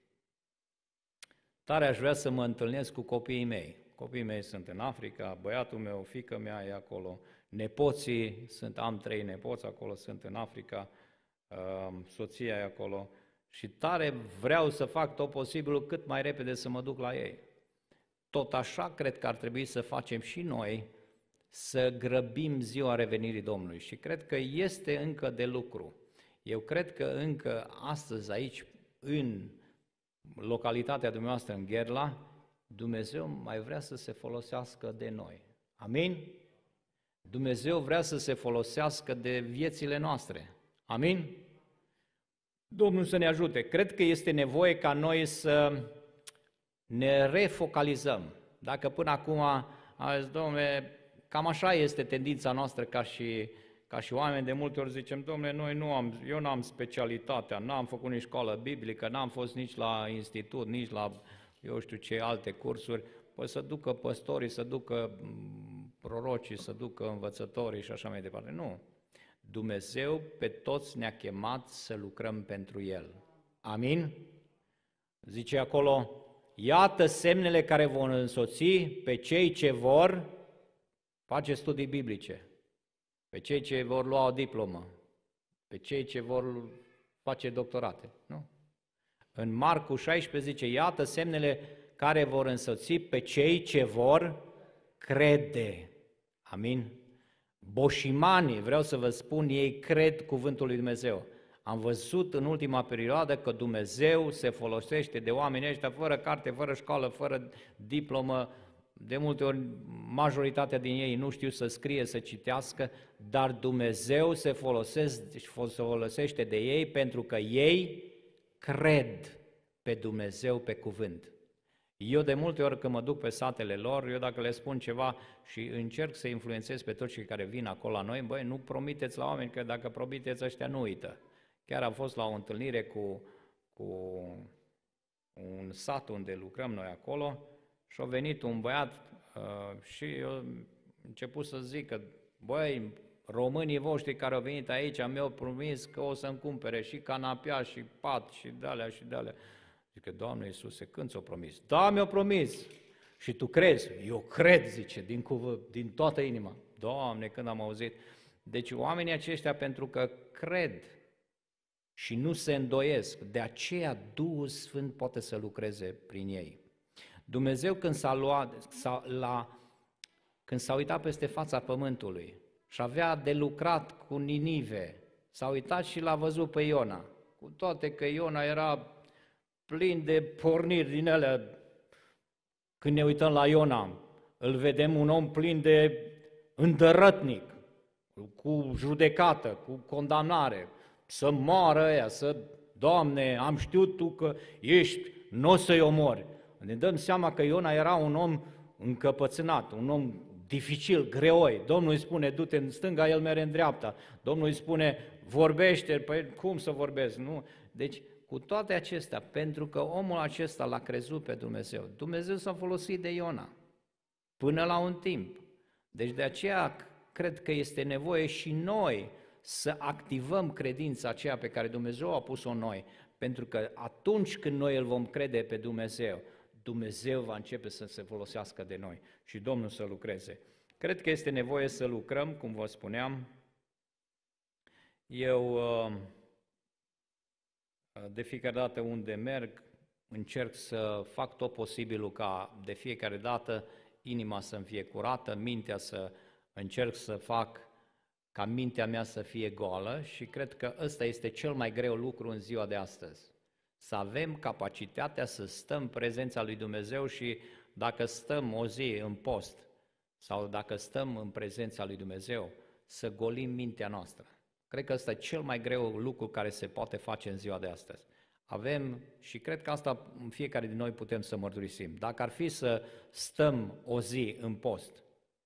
tare aș vrea să mă întâlnesc cu copiii mei. Copiii mei sunt în Africa, băiatul meu, fiica mea e acolo, nepoții, am 3 nepoți acolo, sunt în Africa, soția e acolo și tare vreau să fac tot posibilul cât mai repede să mă duc la ei. Tot așa cred că ar trebui să facem și noi, să grăbim ziua revenirii Domnului și cred că este încă de lucru. Eu cred că încă astăzi aici, în localitatea dumneavoastră, în Gherla, Dumnezeu mai vrea să se folosească de noi. Amin? Dumnezeu vrea să se folosească de viețile noastre. Amin? Domnul să ne ajute. Cred că este nevoie ca noi să ne refocalizăm. Dacă până acum a zis, Domnule, cam așa este tendința noastră ca și oameni, de multe ori zicem, Domnule, eu n-am specialitatea, n-am făcut nici școală biblică, n-am fost nici la institut, nici la, eu știu ce, alte cursuri, păi să ducă păstorii, să ducă prorocii, să ducă învățătorii și așa mai departe. Nu. Dumnezeu pe toți ne-a chemat să lucrăm pentru El. Amin? Zice acolo, iată semnele care vor însoți pe cei ce vor face studii biblice, pe cei ce vor lua o diplomă, pe cei ce vor face doctorate. Nu? În Marcu 16 zice, iată semnele care vor însoți pe cei ce vor crede. Amin? Boșimanii, vreau să vă spun, ei cred cuvântul lui Dumnezeu. Am văzut în ultima perioadă că Dumnezeu se folosește de oamenii ăștia fără carte, fără școală, fără diplomă. De multe ori, majoritatea din ei nu știu să scrie, să citească, dar Dumnezeu se folosește de ei pentru că ei cred pe Dumnezeu, pe cuvânt. Eu de multe ori când mă duc pe satele lor, eu dacă le spun ceva și încerc să influențez pe toți cei care vin acolo la noi, băi, nu promiteți la oameni, că dacă promiteți ăștia nu uită. Chiar am fost la o întâlnire cu un sat unde lucrăm noi acolo și a venit un băiat și eu am început să zic că, băi, românii voștri care au venit aici mi-au promis că o să-mi cumpere și canapea și pat și de-alea și de-alea. Zice, Doamne Iisuse, când ți-o promis? Da, mi-o promis. Și tu crezi? Eu cred, zice, din toată inima. Doamne, când am auzit. Deci oamenii aceștia, pentru că cred și nu se îndoiesc, de aceea Duhul Sfânt poate să lucreze prin ei. Dumnezeu când când s-a uitat peste fața pământului și avea de lucrat cu Ninive, s-a uitat și l-a văzut pe Iona, cu toate că Iona era plin de porniri din ele. Când ne uităm la Iona, îl vedem un om plin de îndărătnic, cu judecată, cu condamnare, să moară ăia, Doamne, am știut Tu că ești, nu o să-i omori. Ne dăm seama că Iona era un om încăpățânat, un om dificil, greoi. Domnul îi spune, du-te în stânga, el merge în dreapta. Domnul îi spune, vorbește, păi cum să vorbesc? Nu? Deci, cu toate acestea, pentru că omul acesta l-a crezut pe Dumnezeu, Dumnezeu s-a folosit de Iona până la un timp. Deci de aceea cred că este nevoie și noi să activăm credința aceea pe care Dumnezeu a pus-o în noi, pentru că atunci când noi îl vom crede pe Dumnezeu, Dumnezeu va începe să se folosească de noi și Domnul să lucreze. Cred că este nevoie să lucrăm, cum vă spuneam. Eu de fiecare dată unde merg, încerc să fac tot posibilul ca de fiecare dată inima să-mi fie curată, mintea încerc să fac ca mintea mea să fie goală și cred că ăsta este cel mai greu lucru în ziua de astăzi. Să avem capacitatea să stăm în prezența lui Dumnezeu și dacă stăm o zi în post sau dacă stăm în prezența lui Dumnezeu, să golim mintea noastră. Cred că ăsta e cel mai greu lucru care se poate face în ziua de astăzi. avem, și cred că asta fiecare din noi putem să mărturisim, dacă ar fi să stăm o zi în post,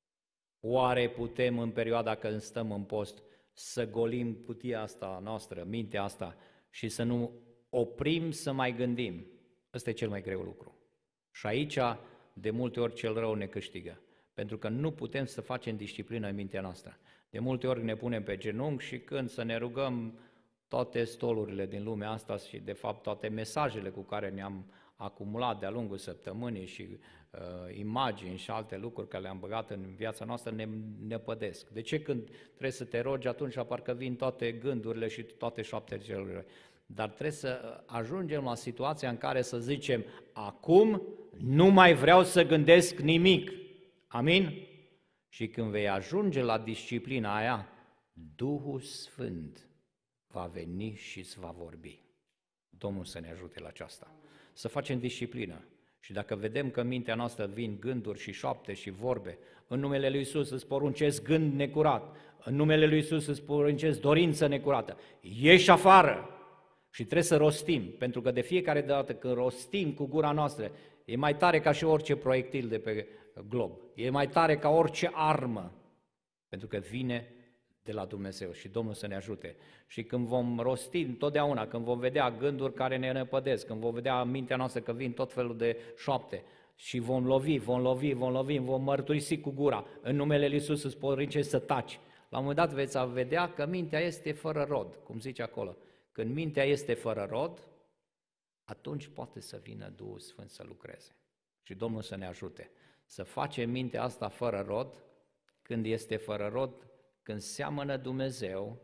oare putem în perioada când stăm în post să golim cutia asta noastră, mintea asta și să nu oprim să mai gândim? Ăsta e cel mai greu lucru. Și aici, de multe ori, cel rău ne câștigă, pentru că nu putem să facem disciplină în mintea noastră. De multe ori ne punem pe genunchi și când să ne rugăm, toate stolurile din lumea asta și, de fapt, toate mesajele cu care ne-am acumulat de-a lungul săptămânii și imagini și alte lucruri care le-am băgat în viața noastră ne pădesc. De ce când trebuie să te rogi, atunci parcă vin toate gândurile și toate șoaptele? Dar trebuie să ajungem la situația în care să zicem, acum nu mai vreau să gândesc nimic. Amin? Și când vei ajunge la disciplina aia, Duhul Sfânt va veni și îți va vorbi. Domnul să ne ajute la aceasta. Să facem disciplină. Și dacă vedem că în mintea noastră vin gânduri și șoapte și vorbe, în numele Lui Iisus îți poruncesc gând necurat, în numele Lui Iisus îți poruncesc dorință necurată, ieși afară! Și trebuie să rostim, pentru că de fiecare dată când rostim cu gura noastră, e mai tare ca și orice proiectil de pe glob, e mai tare ca orice armă, pentru că vine de la Dumnezeu și Domnul să ne ajute. Și când vom rosti întotdeauna, când vom vedea gânduri care ne năpădesc, când vom vedea în mintea noastră că vin tot felul de șoapte și vom lovi, vom mărturisi cu gura, în numele Lui Iisus îți poruncesc să taci. La un moment dat veți vedea că mintea este fără rod, cum zice acolo. Când mintea este fără rod, atunci poate să vină Duhul Sfânt să lucreze. Și Domnul să ne ajute. Să facem mintea asta fără rod, când este fără rod, când seamănă Dumnezeu,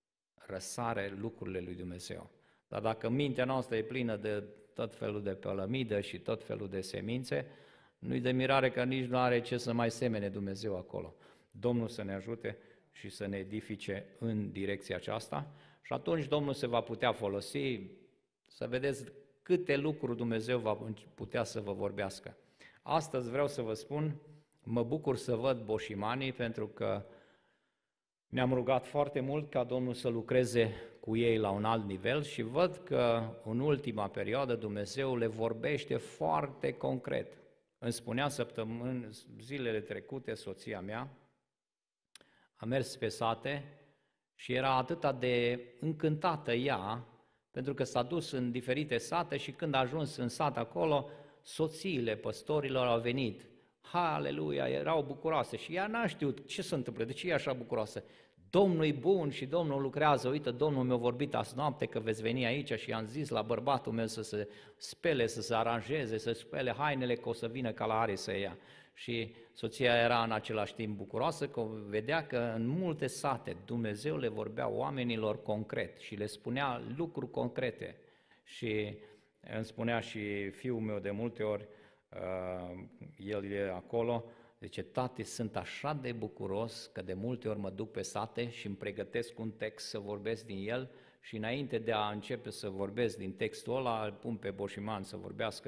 răsare lucrurile lui Dumnezeu. Dar dacă mintea noastră e plină de tot felul de pălămidă și tot felul de semințe, nu-i de mirare că nici nu are ce să mai semene Dumnezeu acolo. Domnul să ne ajute și să ne edifice în direcția aceasta și atunci Domnul se va putea folosi, să vedeți câte lucruri Dumnezeu va putea să vă vorbească. Astăzi vreau să vă spun, mă bucur să văd boșimanii pentru că ne-am rugat foarte mult ca Domnul să lucreze cu ei la un alt nivel și văd că în ultima perioadă Dumnezeu le vorbește foarte concret. Îmi spunea zilele trecute soția mea, a mers pe sate și era atât de încântată ea, pentru că s-a dus în diferite sate și când a ajuns în sat acolo, soțiile păstorilor au venit. Haleluia, erau bucuroase și ea n-a știut ce se întâmplă, de ce e așa bucuroasă. Domnul e bun și Domnul lucrează, uite, Domnul mi-a vorbit azi noapte că veți veni aici și i-am zis la bărbatul meu să se spele, să se aranjeze, să spele hainele că o să vină calarii să ia. Și soția era în același timp bucuroasă că vedea că în multe sate Dumnezeu le vorbea oamenilor concret și le spunea lucruri concrete. Și îmi spunea și fiul meu de multe ori, el e acolo, zice, tati, sunt așa de bucuros că de multe ori mă duc pe sate și îmi pregătesc un text să vorbesc din el și înainte de a începe să vorbesc din textul ăla, îl pun pe boșiman să vorbească,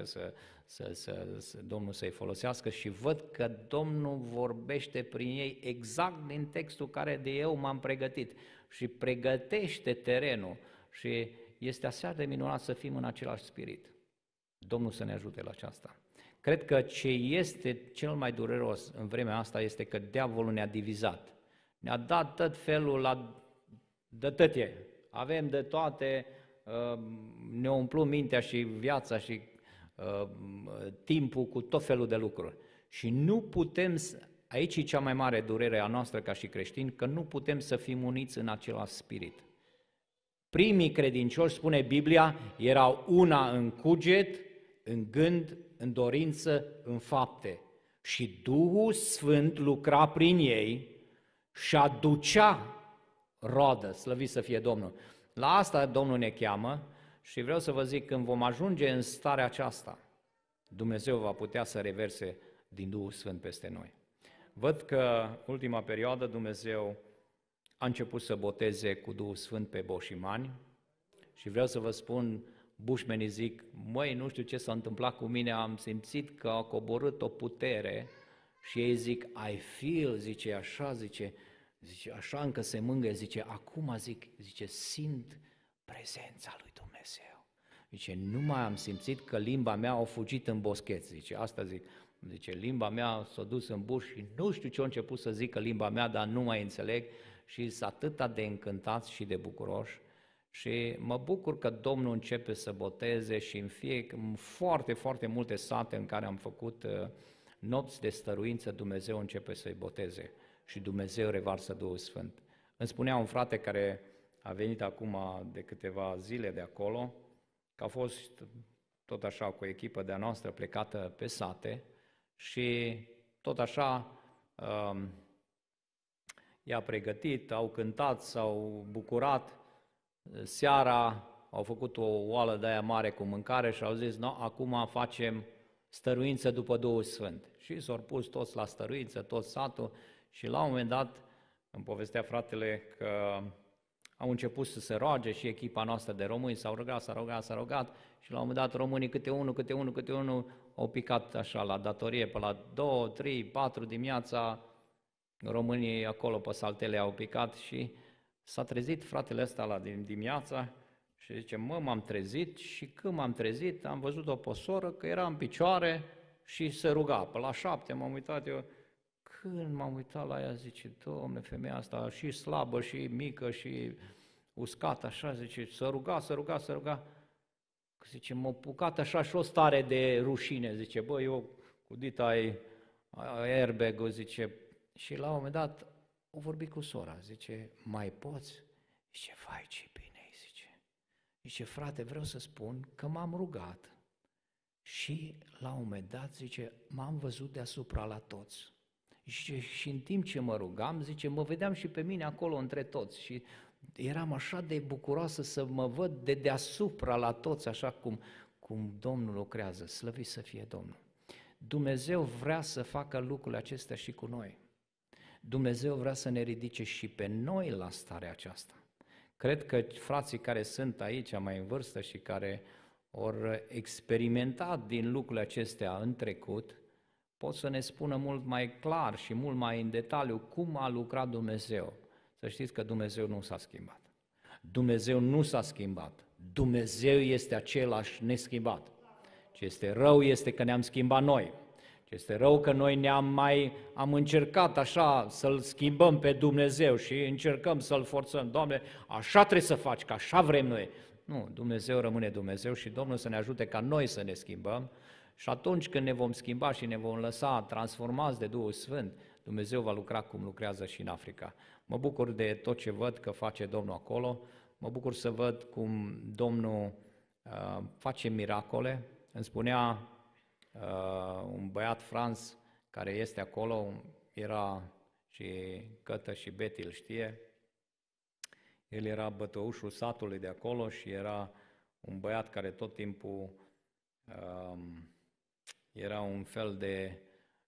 Domnul să-i folosească și văd că Domnul vorbește prin ei exact din textul care de eu m-am pregătit și pregătește terenul și este așa de minunat să fim în același spirit. Domnul să ne ajute la aceasta. Cred că ce este cel mai dureros în vremea asta este că diavolul ne-a divizat. Ne-a dat tot felul de tătie. Avem de toate, ne umplum mintea și viața și timpul cu tot felul de lucruri. Și nu putem, aici e cea mai mare durere a noastră ca și creștini, că nu putem să fim uniți în același spirit. Primii credincioși, spune Biblia, erau una în cuget, în gând, în dorință, în fapte. Și Duhul Sfânt lucra prin ei și aducea roadă, slăvit să fie Domnul. La asta Domnul ne cheamă și vreau să vă zic, când vom ajunge în starea aceasta, Dumnezeu va putea să reverse din Duhul Sfânt peste noi. Văd că ultima perioadă Dumnezeu a început să boteze cu Duhul Sfânt pe boșimani și vreau să vă spun, bușmenii zic, măi, nu știu ce s-a întâmplat cu mine, am simțit că a coborât o putere și ei zic, I feel, zice, așa încă se mângâie, zice, acum zice, simt prezența lui Dumnezeu. Zice, nu mai am simțit că limba mea a fugit în boscheți. Zice, asta zic. Zice, limba mea s-a dus în buș și nu știu ce a început să zică limba mea, dar nu mai înțeleg și sunt atât de încântați și de bucuroși. Și mă bucur că Domnul începe să boteze și în foarte, foarte multe sate în care am făcut nopți de stăruință, Dumnezeu începe să-i boteze și Dumnezeu revarsă Duhul Sfânt. Îmi spunea un frate care a venit acum de câteva zile de acolo, că a fost tot așa cu o echipă de-a noastră plecată pe sate și tot așa i-a pregătit, au cântat, s-au bucurat, seara au făcut o oală de aia mare cu mâncare și au zis, no, acum facem stăruință după Duhul Sfânt. Și s-au pus toți la stăruință, tot satul și la un moment dat îmi povestea fratele că au început să se roage și echipa noastră de români s-au rugat și la un moment dat românii câte unul au picat așa la datorie, pe la 2, 3, 4 dimineața românii acolo pe saltele au picat și s-a trezit fratele ăsta la dimineața și zice, m-am trezit și când m-am trezit am văzut o soră că era în picioare și se ruga. Pe la 7 m-am uitat eu, când m-am uitat la ea, zice, Doamne, femeia asta și slabă și mică și uscată, așa, zice, să ruga. Zice, m-a pucat așa și o stare de rușine, zice, bă, eu cu dita airbag-ul, zice, și la un moment dat o vorbit cu sora, zice, mai poți? Zice, vai, ce bine, zice, frate, vreau să spun că m-am rugat și la un moment dat, zice, m-am văzut deasupra la toți. Și în timp ce mă rugam, zice, mă vedeam și pe mine acolo între toți și eram așa de bucuroasă să mă văd de deasupra la toți, așa cum Domnul lucrează, slăvit să fie Domnul. Dumnezeu vrea să facă lucrurile acestea și cu noi. Dumnezeu vrea să ne ridice și pe noi la starea aceasta. Cred că frații care sunt aici mai în vârstă și care au experimentat din lucrurile acestea în trecut, pot să ne spună mult mai clar și mult mai în detaliu cum a lucrat Dumnezeu. Să știți că Dumnezeu nu s-a schimbat. Dumnezeu nu s-a schimbat. Dumnezeu este același neschimbat. Ce este rău este că ne-am schimbat noi. Ce este rău că noi am încercat așa să-L schimbăm pe Dumnezeu și încercăm să-L forțăm. Doamne, așa trebuie să faci, că așa vrem noi. Nu, Dumnezeu rămâne Dumnezeu și Domnul să ne ajute ca noi să ne schimbăm. Și atunci când ne vom schimba și ne vom lăsa transformați de Duhul Sfânt, Dumnezeu va lucra cum lucrează și în Africa. Mă bucur de tot ce văd că face Domnul acolo, mă bucur să văd cum Domnul face miracole. Îmi spunea un băiat Franz care este acolo, era și Cătă și Betty îl știe, el era bătăușul satului de acolo și era un băiat care tot timpul era un fel de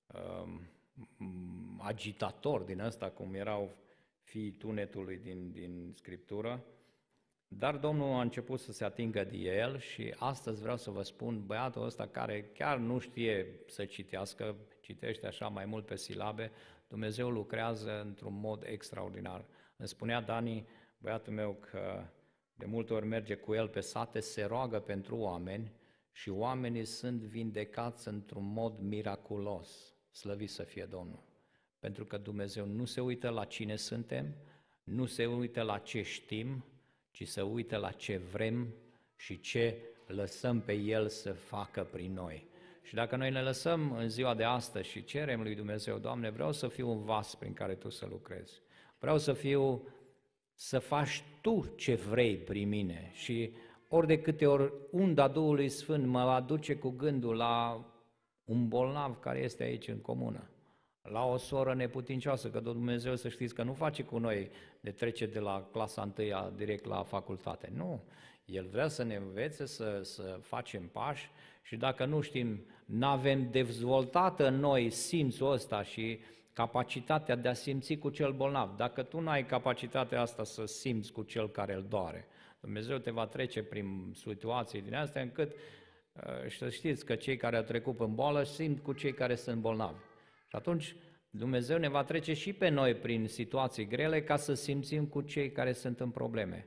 agitator din ăsta, cum erau fiii tunetului din Scriptură, dar Domnul a început să se atingă de el și astăzi vreau să vă spun, băiatul ăsta care chiar nu știe să citească, citește așa mai mult pe silabe, Dumnezeu lucrează într-un mod extraordinar. Îmi spunea Dani, băiatul meu, că de multe ori merge cu el pe sate, se roagă pentru oameni și oamenii sunt vindecați într-un mod miraculos. Slăvit să fie Domnul! Pentru că Dumnezeu nu se uită la cine suntem, nu se uită la ce știm, ci se uită la ce vrem și ce lăsăm pe El să facă prin noi. Și dacă noi ne lăsăm în ziua de astăzi și cerem lui Dumnezeu, Doamne, vreau să fiu un vas prin care Tu să lucrezi. Vreau să faci Tu ce vrei prin mine și ori de câte ori unda Duhului Sfânt mă aduce cu gândul la un bolnav care este aici în comună, la o soră neputincioasă, că Dumnezeu să știți că nu face cu noi, ne trece de la clasa 1 direct la facultate. Nu, El vrea să ne învețe să facem pași și dacă nu știm, n-avem dezvoltată în noi simțul ăsta și capacitatea de a simți cu cel bolnav. Dacă tu n-ai capacitatea asta să simți cu cel care îl doare, Dumnezeu te va trece prin situații din astea încât și să știți că cei care au trecut în boală simt cu cei care sunt bolnavi. Și atunci Dumnezeu ne va trece și pe noi prin situații grele ca să simțim cu cei care sunt în probleme.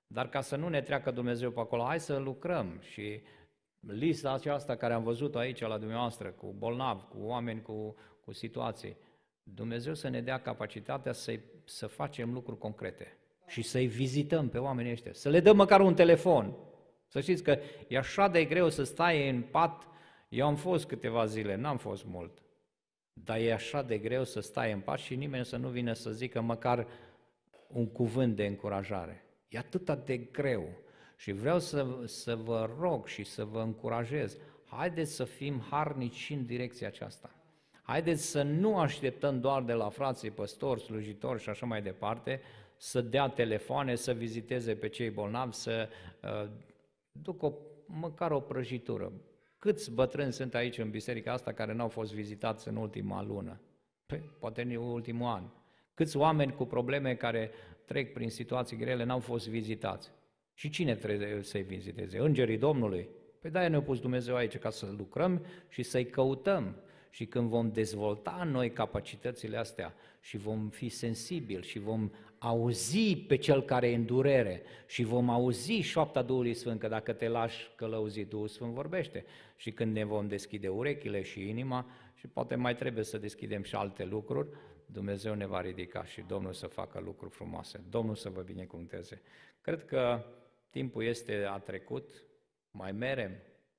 Dar ca să nu ne treacă Dumnezeu pe acolo, hai să lucrăm. Și lista aceasta care am văzut-o aici la dumneavoastră, cu bolnavi, cu oameni cu situații, Dumnezeu să ne dea capacitatea să facem lucruri concrete și să-i vizităm pe oamenii ăștia, să le dăm măcar un telefon. Să știți că e așa de greu să stai în pat. Eu am fost câteva zile, n-am fost mult, dar e așa de greu să stai în pat și nimeni să nu vină să zică măcar un cuvânt de încurajare. E atât de greu și vreau să vă rog și să vă încurajez. Haideți să fim harnici și în direcția aceasta. Haideți să nu așteptăm doar de la frații păstori, slujitori și așa mai departe, să dea telefoane, să viziteze pe cei bolnavi, să ducă măcar o prăjitură. Câți bătrâni sunt aici în biserica asta care n-au fost vizitați în ultima lună? Poate în ultimul an. Câți oameni cu probleme care trec prin situații grele n-au fost vizitați? Și cine trebuie să-i viziteze? Îngerii Domnului? Păi de-aia ne-a pus Dumnezeu aici, ca să lucrăm și să-i căutăm. Și când vom dezvolta noi capacitățile astea și vom fi sensibili și vom auzi pe cel care e în durere și vom auzi șoapta Duhului Sfânt, că dacă te lași călăuzit, Duhul Sfânt vorbește. Și când ne vom deschide urechile și inima, și poate mai trebuie să deschidem și alte lucruri, Dumnezeu ne va ridica și Domnul să facă lucruri frumoase. Domnul să vă binecuvânteze. Cred că timpul a trecut, mai merem.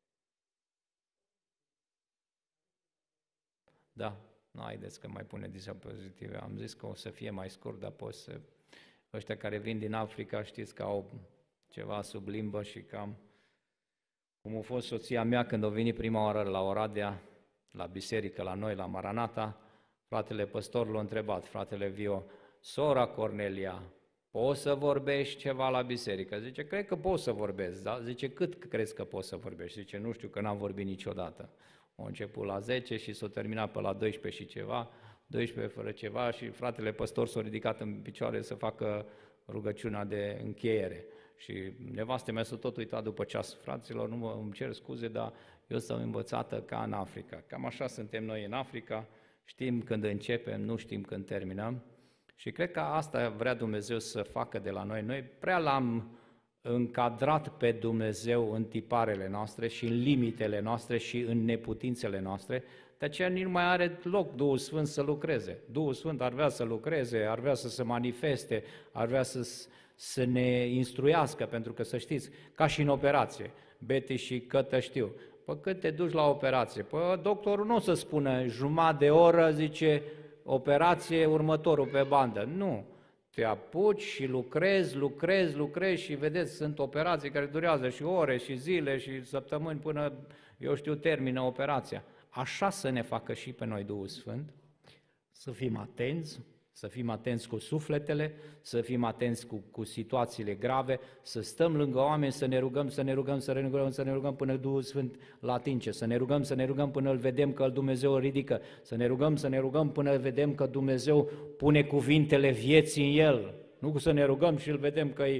Da, nu haideți că mai pune diapozitive. Am zis că o să fie mai scurt, dar ăștia care vin din Africa știți că au ceva sub limbă și cam cum a fost soția mea când a venit prima oară la Oradea, la biserică, la noi, la Maranata, fratele păstor l-a întrebat, fratele Vio, sora Cornelia, poți să vorbești ceva la biserică? Zice, cred că pot să vorbesc, da? Zice, cât crezi că poți să vorbești? Zice, nu știu, că n-am vorbit niciodată. A început la 10 și s-a terminat pe la 12 și ceva, 12 fără ceva și fratele păstor s-a ridicat în picioare să facă rugăciunea de încheiere. Și nevastă mea s-a tot uitat după ceas. Fraților, îmi cer scuze, dar eu sunt învățată ca în Africa. Cam așa suntem noi în Africa, știm când începem, nu știm când terminăm. Și cred că asta vrea Dumnezeu să facă de la noi. Noi prea l-am încadrat pe Dumnezeu în tiparele noastre și în limitele noastre și în neputințele noastre, de aceea nu mai are loc Duhul Sfânt să lucreze. Duhul Sfânt ar vrea să lucreze, ar vrea să se manifeste, ar vrea să ne instruiască, pentru că să știți, ca și în operație, Betty și Cătă știu, când te duci la operație, doctorul nu o să spună jumătate de oră, zice, operație, următorul pe bandă, nu. Te apuci și lucrezi și vedeți, sunt operații care durează și ore și zile și săptămâni până, eu știu, termină operația. Așa să ne facă și pe noi Duhul Sfânt, să fim atenți cu sufletele, să fim atenți cu situațiile grave, să stăm lângă oameni, să ne rugăm până Duhul Sfânt îl atinge, să ne rugăm până îl vedem că Dumnezeu îl ridică, să ne rugăm până vedem că Dumnezeu pune cuvintele vieții în el, nu să ne rugăm și îl vedem că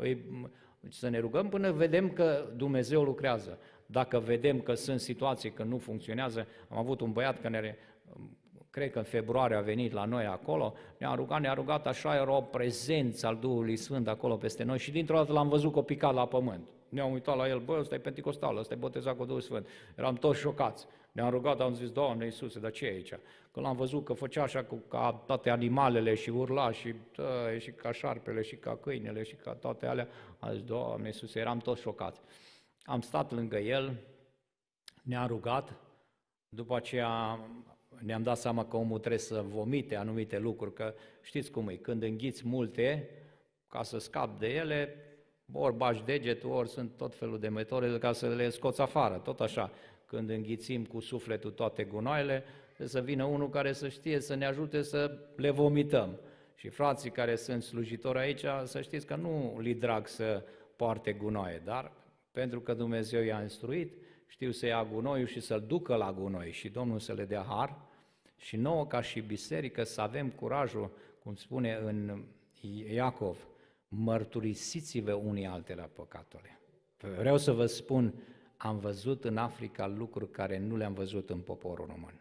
să ne rugăm până vedem că Dumnezeu lucrează. Dacă vedem că sunt situații că nu funcționează, am avut un băiat care cred că în februarie a venit la noi acolo, ne-a rugat, așa era o prezență al Duhului Sfânt acolo peste noi și dintr-o dată l-am văzut că a picat la pământ. Ne-am uitat la el, băi, ăsta e penticostal, ăsta e botezat cu Duhul Sfânt. Eram toți șocați. Ne-am rugat, am zis, Doamne Iisuse, dar ce e aici? Când l-am văzut că făcea așa ca toate animalele și urla și ca șarpele și ca câinele și ca toate alea, am zis, Doamne Iisuse, eram toți șocați. Am stat lângă el, ne-a rugat, după aceea ne-am dat seama că omul trebuie să vomite anumite lucruri, că știți cum e, când înghiți multe, ca să scapi de ele, ori bași degetul, ori sunt tot felul de metode ca să le scoți afară, tot așa. Când înghițim cu sufletul toate gunoaiele, trebuie să vină unul care să știe să ne ajute să le vomităm. Și frații care sunt slujitori aici, să știți că nu li drag să poarte gunoaie, dar pentru că Dumnezeu i-a instruit, știu să ia gunoiul și să-l ducă la gunoi și Domnul să le dea har și nouă ca și biserică să avem curajul, cum spune în Iacov, mărturisiți-vă unii altele păcatele. Vreau să vă spun, am văzut în Africa lucruri care nu le-am văzut în poporul român.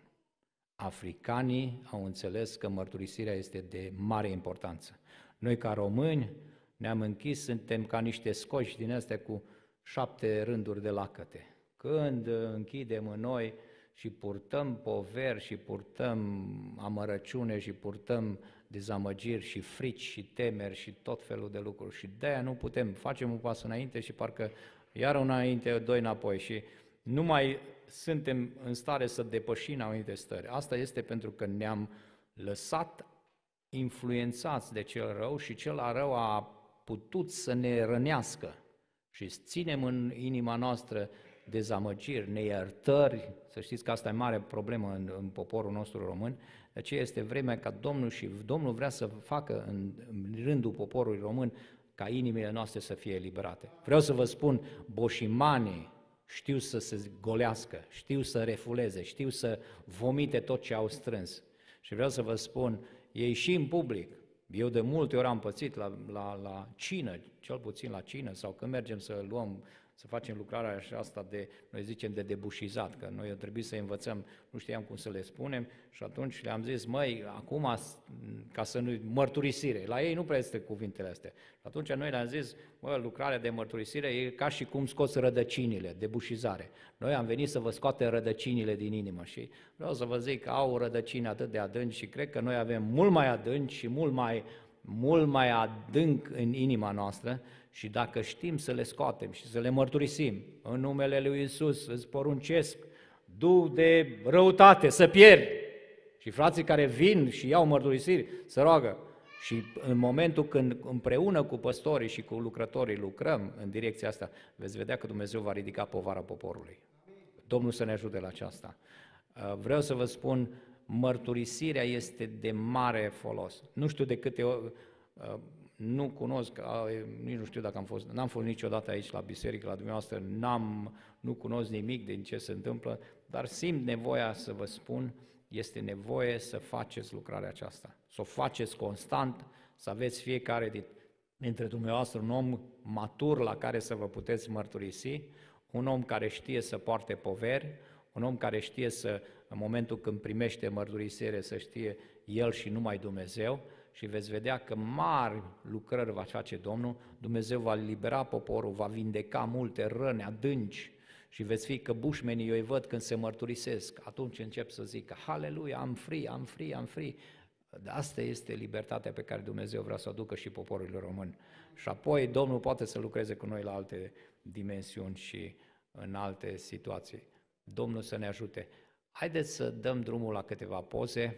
Africanii au înțeles că mărturisirea este de mare importanță. Noi ca români Ne-am închis, suntem ca niște scoși din astea cu 7 rânduri de lacăte. Când închidem în noi și purtăm poveri și purtăm amărăciune și purtăm dezamăgiri și frici și temeri și tot felul de lucruri. Și de-aia nu putem, facem un pas înainte și parcă iar una înainte, doi înapoi și nu mai suntem în stare să depășim anumite stări. Asta este pentru că ne-am lăsat influențați de cel rău și cel rău a putut să ne rănească și ținem în inima noastră dezamăgiri, neiertări. Să știți că asta e mare problemă în poporul nostru român, de aceea este vremea ca Domnul vrea să facă în rândul poporului român ca inimile noastre să fie eliberate. Vreau să vă spun, boșimanii știu să se golească, știu să refuleze, știu să vomite tot ce au strâns. Și vreau să vă spun, ei și în public, eu de multe ori am pățit la cină, cel puțin la cină, sau când mergem să facem lucrarea asta noi zicem de debușizat, că noi trebuie să învățăm, nu știam cum să le spunem și atunci le-am zis, măi, acum, ca să nu, mărturisire, la ei nu prea este cuvintele astea. Și atunci noi le-am zis, lucrarea de mărturisire e ca și cum scoți rădăcinile, debușizare. Noi am venit să vă scoatem rădăcinile din inimă și vreau să vă zic că au rădăcini atât de adânci și cred că noi avem mult mai adânci și mult mai adânc în inima noastră și dacă știm să le scoatem și să le mărturisim, în numele lui Iisus îți poruncesc, duh de răutate, să pierd. Și frații care vin și iau mărturisiri, să roagă. Și în momentul când împreună cu păstorii și cu lucrătorii lucrăm în direcția asta, veți vedea că Dumnezeu va ridica povara poporului. Domnul să ne ajute la aceasta. Vreau să vă spun, mărturisirea este de mare folos. Nu știu de câte ori, nu cunosc, nici nu știu dacă n-am fost niciodată aici la biserică, la dumneavoastră, nu cunosc nimic din ce se întâmplă, dar simt nevoia să vă spun, este nevoie să faceți lucrarea aceasta, să o faceți constant, să aveți fiecare dintre dumneavoastră un om matur la care să vă puteți mărturisi, un om care știe să poarte poveri, un om care știe să, în momentul când primește mărturisire, să știe el și numai Dumnezeu, și veți vedea că mari lucrări va face Domnul, Dumnezeu va libera poporul, va vindeca multe răni adânci și veți fi că bușmenii eu îi văd când se mărturisesc, atunci încep să zică, Haleluia, am free. Asta este libertatea pe care Dumnezeu vrea să o aducă și poporul român. Și apoi Domnul poate să lucreze cu noi la alte dimensiuni și în alte situații. Domnul să ne ajute. Haideți să dăm drumul la câteva poze.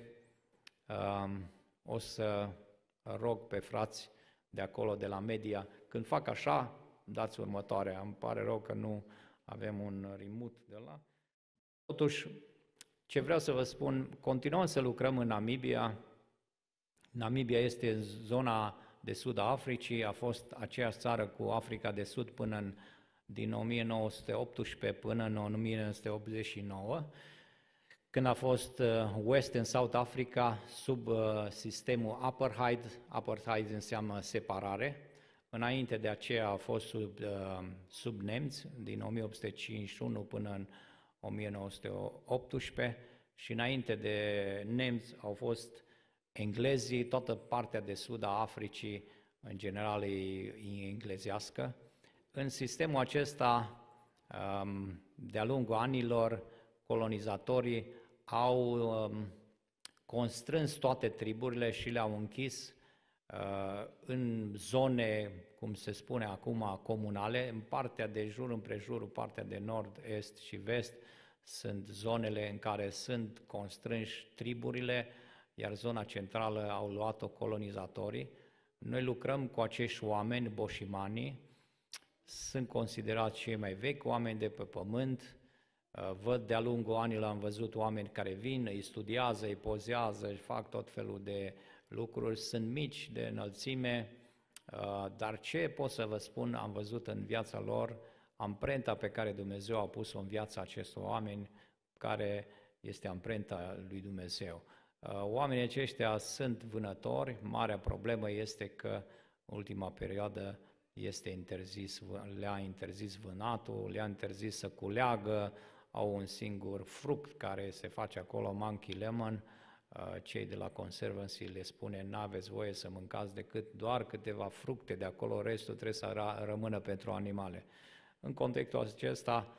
O să rog pe frați de acolo, de la media, când fac așa, dați următoarea. Îmi pare rău că nu avem un remote de la. Totuși, ce vreau să vă spun, continuăm să lucrăm în Namibia. Namibia este în zona de sud a Africii, a fost aceeași țară cu Africa de Sud din 1918 până în 1989, când a fost Western South Africa sub sistemul apartheid înseamnă separare. Înainte de aceea a fost sub nemți, din 1851 până în 1918, și înainte de nemți au fost englezii, toată partea de sud a Africii, în general, e englezească. În sistemul acesta, de-a lungul anilor, colonizatorii au constrâns toate triburile și le-au închis în zone, cum se spune acum, comunale. În partea de jur împrejurul, partea de nord, est și vest, sunt zonele în care sunt constrânși triburile, iar zona centrală au luat-o colonizatorii. Noi lucrăm cu acești oameni, boșimanii, sunt considerați cei mai vechi oameni de pe pământ. Văd de-a lungul anilor, am văzut oameni care vin, îi studiază, îi pozează, îi fac tot felul de lucruri, sunt mici de înălțime, dar ce pot să vă spun, am văzut în viața lor, amprenta pe care Dumnezeu a pus-o în viața acestor oameni, care este amprenta lui Dumnezeu. Oamenii aceștia sunt vânători, marea problemă este că în ultima perioadă le-a interzis vânatul, le-a interzis să culeagă, au un singur fruct care se face acolo, monkey lemon, cei de la Conservancy le spune n-aveți voie să mâncați decât doar câteva fructe de acolo, restul trebuie să rămână pentru animale. În contextul acesta,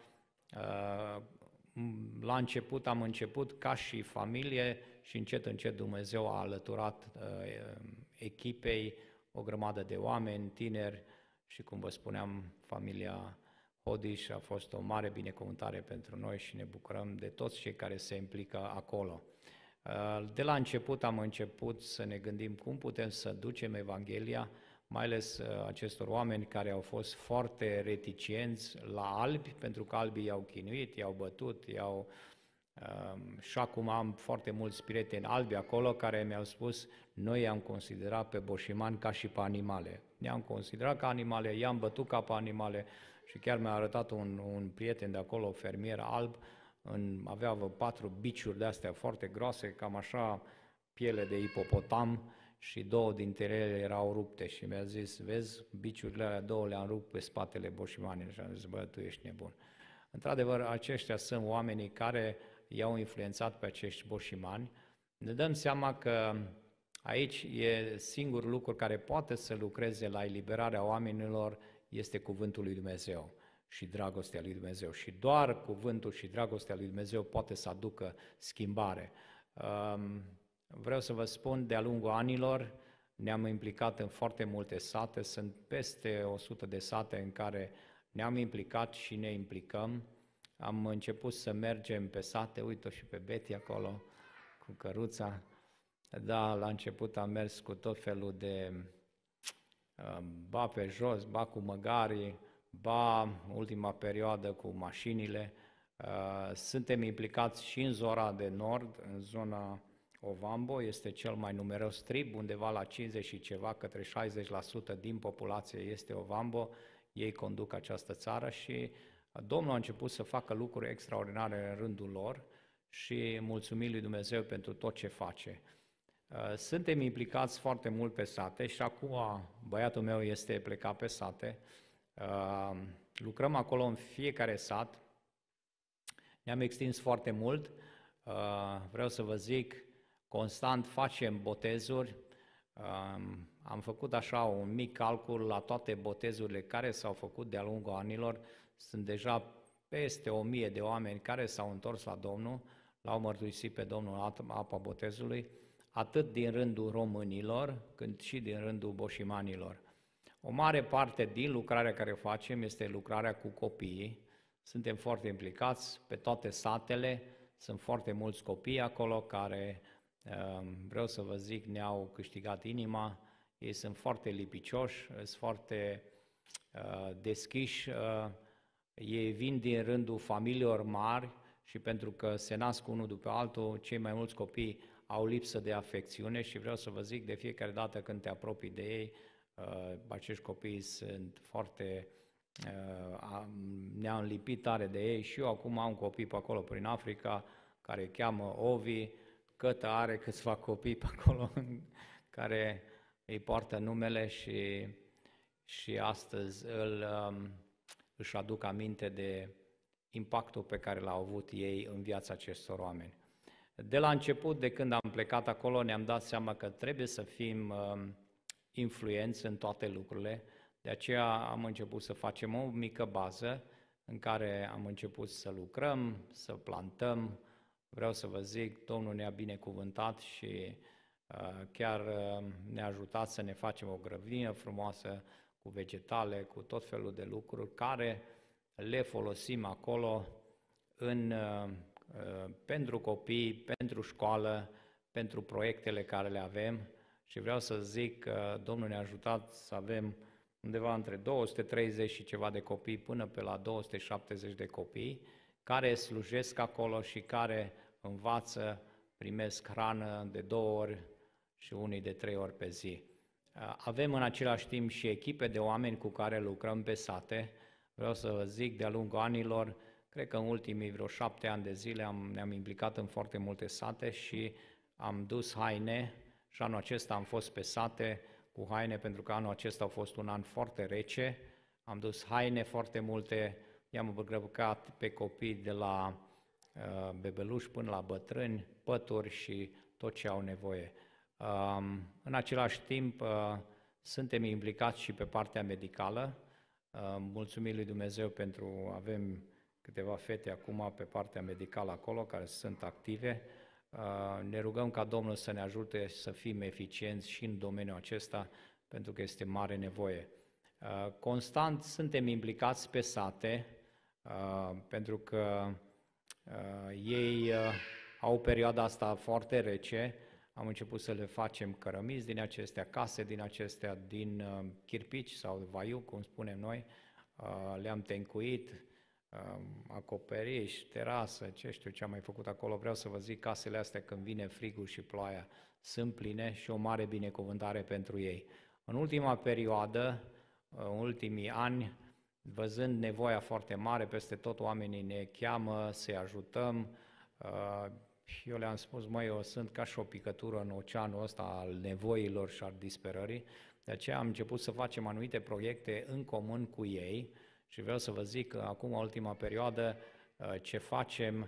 la început am început ca și familie și încet Dumnezeu a alăturat echipei o grămadă de oameni, tineri și, cum vă spuneam, familia Hodiș a fost o mare binecuvântare pentru noi și ne bucurăm de toți cei care se implică acolo. De la început am început să ne gândim cum putem să ducem Evanghelia, mai ales acestor oameni care au fost foarte reticenți la albi, pentru că albii i-au chinuit, i-au bătut, și acum am foarte mulți prieteni albi acolo care mi-au spus, noi i-am considerat pe boșimani ca și pe animale. Ne-am considerat ca animale, i-am bătut ca pe animale și chiar mi-a arătat un prieten de acolo, fermier alb, avea 4 biciuri de-astea foarte groase, cam așa, piele de ipopotam, și 2 dintre ele erau rupte și mi-a zis, vezi, biciurile alea 2 le-am rupt pe spatele boșimanului și am zis, bă, tu ești nebun. Într-adevăr, aceștia sunt oamenii care i-au influențat pe acești boșimani. Ne dăm seama că aici e singurul lucru care poate să lucreze la eliberarea oamenilor este cuvântul lui Dumnezeu și dragostea lui Dumnezeu. Și doar cuvântul și dragostea lui Dumnezeu poate să aducă schimbare. Vreau să vă spun, de-a lungul anilor ne-am implicat în foarte multe sate, sunt peste 100 de sate în care ne-am implicat și ne implicăm. Am început să mergem pe sate, uite-o și pe Betty acolo, cu căruța. Da, la început am mers cu tot felul de ba pe jos, ba cu măgarii, ba ultima perioadă cu mașinile. Suntem implicați și în zona de nord, în zona Ovambo, este cel mai numeros trib, undeva la 50 și ceva, către 60% din populație este Ovambo. Ei conduc această țară și Domnul a început să facă lucruri extraordinare în rândul lor și mulțumim lui Dumnezeu pentru tot ce face. Suntem implicați foarte mult pe sate și acum băiatul meu este plecat pe sate. Lucrăm acolo în fiecare sat. Ne-am extins foarte mult. Vreau să vă zic, constant facem botezuri. Am făcut așa un mic calcul la toate botezurile care s-au făcut de-a lungul anilor. Sunt deja peste 1000 de oameni care s-au întors la Domnul, l-au mărturisit pe Domnul apa botezului, atât din rândul românilor, cât și din rândul boșimanilor. O mare parte din lucrarea care facem este lucrarea cu copiii. Suntem foarte implicați pe toate satele, sunt foarte mulți copii acolo care, vreau să vă zic, ne-au câștigat inima. Ei sunt foarte lipicioși, sunt foarte deschiși, ei vin din rândul familiilor mari și pentru că se nasc unul după altul, cei mai mulți copii au lipsă de afecțiune și vreau să vă zic, de fiecare dată când te apropii de ei, acești copii sunt foarte, ne-am lipit tare de ei și eu acum am copii pe acolo prin Africa care îi cheamă Ovi, Cătă are câțiva copii pe acolo care îi poartă numele și astăzi își aduc aminte de impactul pe care l-au avut ei în viața acestor oameni. De la început, de când am plecat acolo, ne-am dat seama că trebuie să fim influenți în toate lucrurile, de aceea am început să facem o mică bază în care am început să lucrăm, să plantăm. Vreau să vă zic, Domnul ne-a binecuvântat și chiar ne-a ajutat să ne facem o grădină frumoasă cu vegetale, cu tot felul de lucruri care le folosim acolo pentru copii, pentru școală, pentru proiectele care le avem și vreau să zic că Domnul ne-a ajutat să avem undeva între 230 și ceva de copii până pe la 270 de copii care slujesc acolo și care învață, primesc hrană de 2 ori și unii de 3 ori pe zi. Avem în același timp și echipe de oameni cu care lucrăm pe sate. Vreau să vă zic, de-a lungul anilor, cred că în ultimii vreo 7 ani de zile ne-am implicat în foarte multe sate și am dus haine și anul acesta am fost pe sate cu haine pentru că anul acesta a fost un an foarte rece. Am dus haine foarte multe, i-am îmbrăcat pe copii de la bebeluși până la bătrâni, pături și tot ce au nevoie. În același timp, suntem implicați și pe partea medicală. Mulțumim lui Dumnezeu pentru avem câteva fete acum pe partea medicală acolo care sunt active. Ne rugăm ca Domnul să ne ajute să fim eficienți și în domeniul acesta, pentru că este mare nevoie. Constant suntem implicați pe sate, pentru că ei au perioada asta foarte rece. Am început să le facem cărămizi din acestea, case din acestea, din chirpici sau vaiu, cum spunem noi. Le-am tencuit, acoperiș, terasă, ce știu ce am mai făcut acolo. Vreau să vă zic, casele astea când vine frigul și ploaia sunt pline și o mare binecuvântare pentru ei. În ultima perioadă, în ultimii ani, văzând nevoia foarte mare, peste tot oamenii ne cheamă să-i ajutăm. Eu le-am spus, eu sunt ca și o picătură în oceanul ăsta al nevoilor și al disperării, de aceea am început să facem anumite proiecte în comun cu ei și vreau să vă zic că acum, ultima perioadă, ce facem,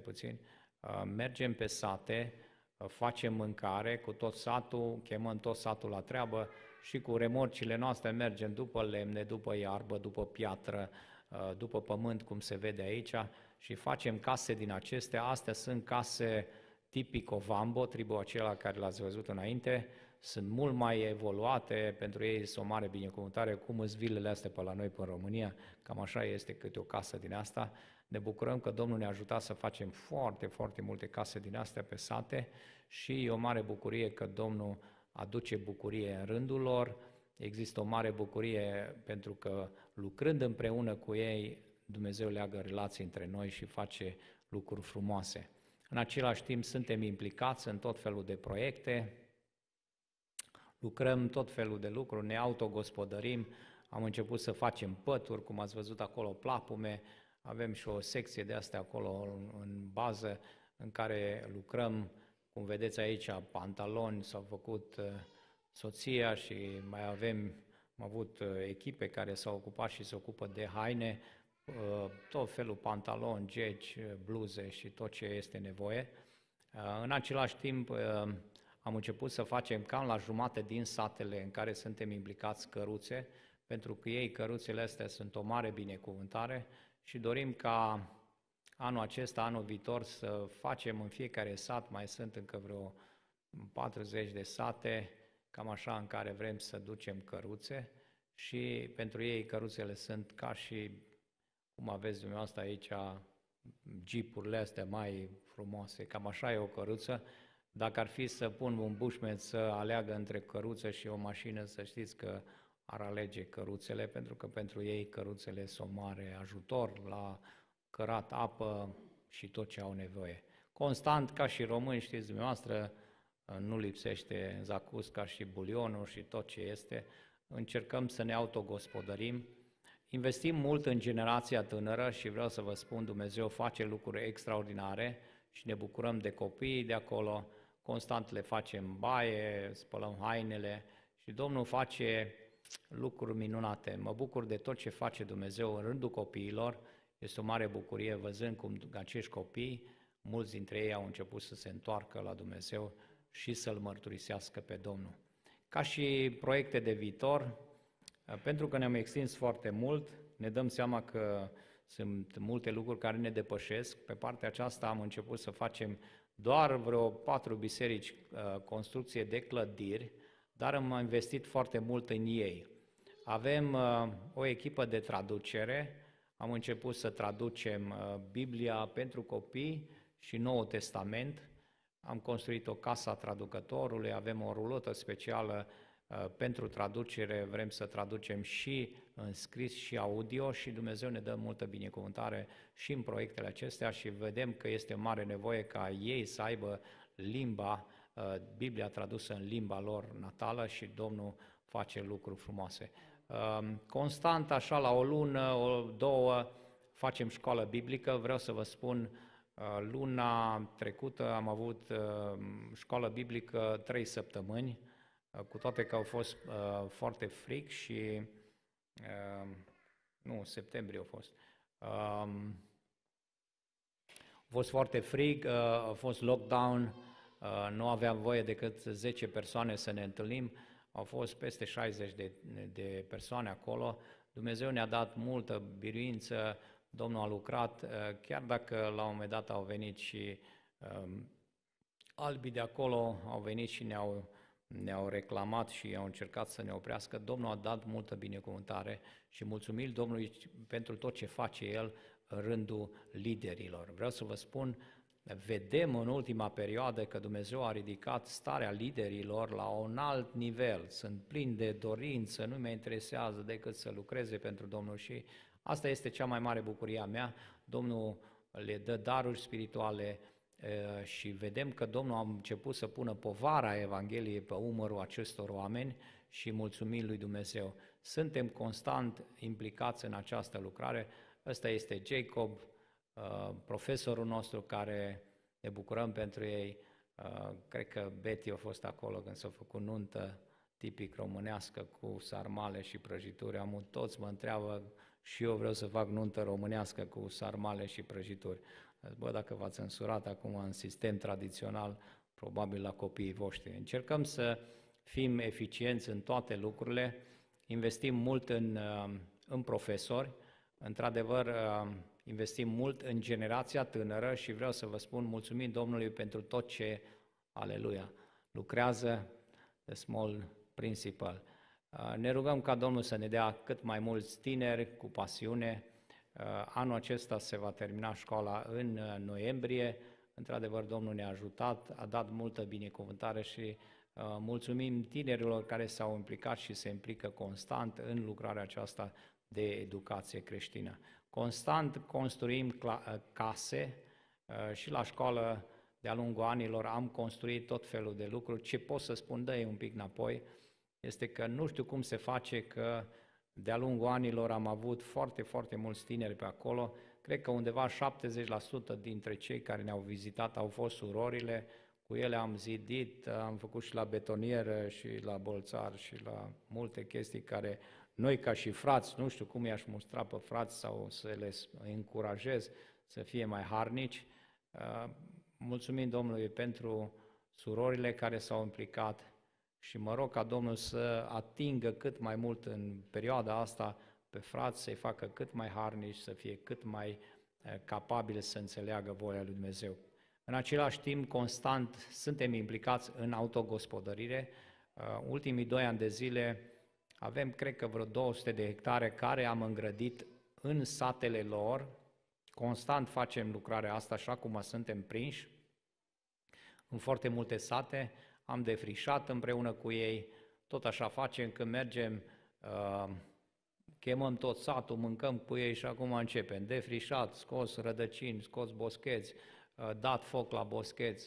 mergem pe sate, facem mâncare cu tot satul, chemăm tot satul la treabă și cu remorcile noastre mergem după lemne, după iarbă, după piatră, după pământ, cum se vede aici, și facem case din acestea. Astea sunt case tipic Ovambo, tribul acela care l-ați văzut înainte, sunt mult mai evoluate, pentru ei este o mare binecuvântare, cum sunt vilele astea pe la noi pe România, cam așa este câte o casă din asta. Ne bucurăm că Domnul ne-a ajutat să facem foarte, foarte multe case din astea pe sate și e o mare bucurie că Domnul aduce bucurie în rândul lor. Există o mare bucurie pentru că lucrând împreună cu ei, Dumnezeu leagă relații între noi și face lucruri frumoase. În același timp suntem implicați în tot felul de proiecte, lucrăm tot felul de lucruri, ne autogospodărim, am început să facem pături, cum ați văzut acolo, plapume, avem și o secție de astea acolo în bază în care lucrăm, cum vedeți aici, pantaloni, s-au făcut soția și am avut echipe care s-au ocupat și se ocupă de haine, tot felul pantaloni, geci, bluze și tot ce este nevoie. În același timp am început să facem cam la jumate din satele în care suntem implicați căruțe, pentru că ei, căruțele astea, sunt o mare binecuvântare și dorim ca anul acesta, anul viitor, să facem în fiecare sat, mai sunt încă vreo 40 de sate, cam așa, în care vrem să ducem căruțe și pentru ei căruțele sunt ca și, cum aveți dumneavoastră aici, jeepurile astea mai frumoase, cam așa e o căruță. Dacă ar fi să pun un bushman să aleagă între căruță și o mașină, să știți că ar alege căruțele, pentru că pentru ei căruțele sunt mare ajutor la cărat apă și tot ce au nevoie. Constant, ca și români, știți dumneavoastră, nu lipsește zacusca și bulionul și tot ce este. Încercăm să ne autogospodărim. Investim mult în generația tânără și vreau să vă spun, Dumnezeu face lucruri extraordinare și ne bucurăm de copiii de acolo. Constant le facem baie, spălăm hainele și Domnul face lucruri minunate. Mă bucur de tot ce face Dumnezeu în rândul copiilor. Este o mare bucurie văzând cum acești copii, mulți dintre ei au început să se întoarcă la Dumnezeu și să-L mărturisească pe Domnul. Ca și proiecte de viitor, pentru că ne-am extins foarte mult, ne dăm seama că sunt multe lucruri care ne depășesc. Pe partea aceasta am început să facem doar vreo 4 biserici, construcție de clădiri, dar am investit foarte mult în ei. Avem o echipă de traducere, am început să traducem Biblia pentru copii și Noul Testament, am construit o casă a traducătorului, avem o rulotă specială pentru traducere, vrem să traducem și în scris și audio și Dumnezeu ne dă multă binecuvântare și în proiectele acestea și vedem că este mare nevoie ca ei să aibă Biblia tradusă în limba lor natală și Domnul face lucruri frumoase. Constant, așa, la o lună, două, facem școală biblică. Vreau să vă spun, luna trecută am avut școală biblică 3 săptămâni, cu toate că au fost foarte frig și, septembrie a fost. A fost foarte frig, a fost lockdown, nu aveam voie decât 10 persoane să ne întâlnim, au fost peste 60 de persoane acolo. Dumnezeu ne-a dat multă biruință, Domnul a lucrat, chiar dacă la un moment dat au venit și albii de acolo, au venit și ne-au reclamat și au încercat să ne oprească. Domnul a dat multă binecuvântare și mulțumim Domnului pentru tot ce face El în rândul liderilor. Vreau să vă spun, vedem în ultima perioadă că Dumnezeu a ridicat starea liderilor la un alt nivel, sunt plini de dorință, nu-i mai interesează decât să lucreze pentru Domnul și asta este cea mai mare bucurie a mea. Domnul le dă daruri spirituale și vedem că Domnul a început să pună povara Evangheliei pe umărul acestor oameni și mulțumim lui Dumnezeu. Suntem constant implicați în această lucrare. Ăsta este Jacob, profesorul nostru, care ne bucurăm pentru ei. Cred că Betty a fost acolo când s-a făcut nuntă tipic românească cu sarmale și prăjituri. Toți mă întreabă și eu vreau să fac nuntă românească cu sarmale și prăjituri. Bă, dacă v-ați însurat acum în sistem tradițional, probabil la copiii voștri. Încercăm să fim eficienți în toate lucrurile, investim mult în profesori, într-adevăr investim mult în generația tânără și vreau să vă spun mulțumim Domnului pentru tot ce, aleluia, lucrează The Small Principal. Ne rugăm ca Domnul să ne dea cât mai mulți tineri cu pasiune. Anul acesta se va termina școala în noiembrie. Într-adevăr, Domnul ne-a ajutat, a dat multă binecuvântare și mulțumim tinerilor care s-au implicat și se implică constant în lucrarea aceasta de educație creștină. Constant construim case și la școală de-a lungul anilor am construit tot felul de lucruri. Ce pot să spun, dă-i un pic înapoi, este că nu știu cum se face că de-a lungul anilor am avut foarte, foarte mulți tineri pe acolo. Cred că undeva 70% dintre cei care ne-au vizitat au fost surorile. Cu ele am zidit, am făcut și la betonieră și la bolțar și la multe chestii care noi ca și frați, nu știu cum i-aș mustra pe frați sau să le încurajez să fie mai harnici. Mulțumim Domnului pentru surorile care s-au implicat și mă rog ca Domnul să atingă cât mai mult în perioada asta pe frați, să-i facă cât mai harnici, să fie cât mai capabili să înțeleagă voia lui Dumnezeu. În același timp, constant suntem implicați în autogospodărire. Ultimii 2 ani de zile avem, cred că, vreo 200 de hectare care am îngrădit în satele lor. Constant facem lucrarea asta, așa cum suntem prinși în foarte multe sate. Am defrișat împreună cu ei, tot așa facem când mergem, chemăm tot satul, mâncăm cu ei și acum începem. Defrișat, scos rădăcini, scos boscheți, dat foc la boscheți,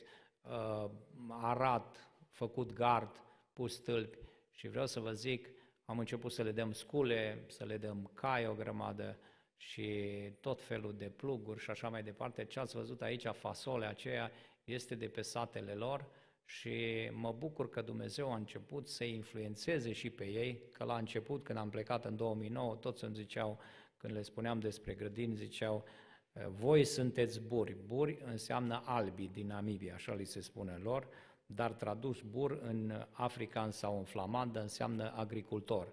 arat, făcut gard, pus stâlpi și vreau să vă zic, am început să le dăm scule, să le dăm cai o grămadă și tot felul de pluguri și așa mai departe. Ce ați văzut aici, fasolea aceea, este de pe satele lor și mă bucur că Dumnezeu a început să influențeze și pe ei, că la început, când am plecat în 2009, toți îmi ziceau, când le spuneam despre grădini, ziceau, voi sunteți buri. Buri înseamnă albi din Namibia, așa li se spune lor, dar tradus bur în african sau în flamandă înseamnă agricultor.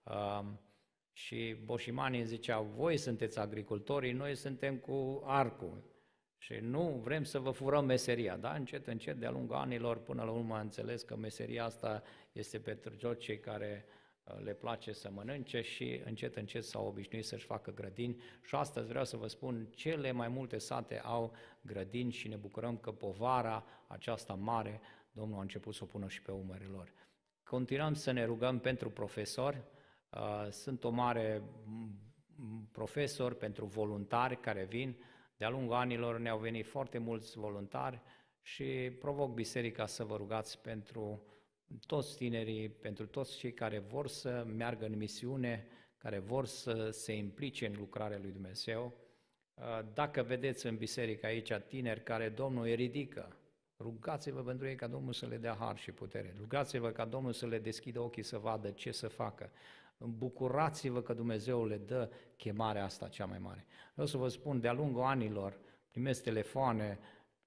Și boșimanii ziceau, voi sunteți agricultorii, noi suntem cu arcul și nu vrem să vă furăm meseria. Da? Încet, încet, de-a lungul anilor, până la urmă am înțeles că meseria asta este pentru toți cei care le place să mănânce și încet, încet s-au obișnuit să-și facă grădini și astăzi vreau să vă spun, cele mai multe sate au grădini și ne bucurăm că povara aceasta mare, Domnul a început să o pună și pe umerii lor. Continuăm să ne rugăm pentru profesori, sunt o mare profesori pentru voluntari care vin, de-a lungul anilor ne-au venit foarte mulți voluntari și provoc biserica să vă rugați pentru toți tinerii, pentru toți cei care vor să meargă în misiune, care vor să se implice în lucrarea lui Dumnezeu. Dacă vedeți în biserică aici tineri care Domnul îi ridică, rugați-vă pentru ei ca Domnul să le dea har și putere. Rugați-vă ca Domnul să le deschidă ochii să vadă ce să facă. Bucurați-vă că Dumnezeu le dă chemarea asta cea mai mare. Vreau să vă spun, de-a lungul anilor primesc telefoane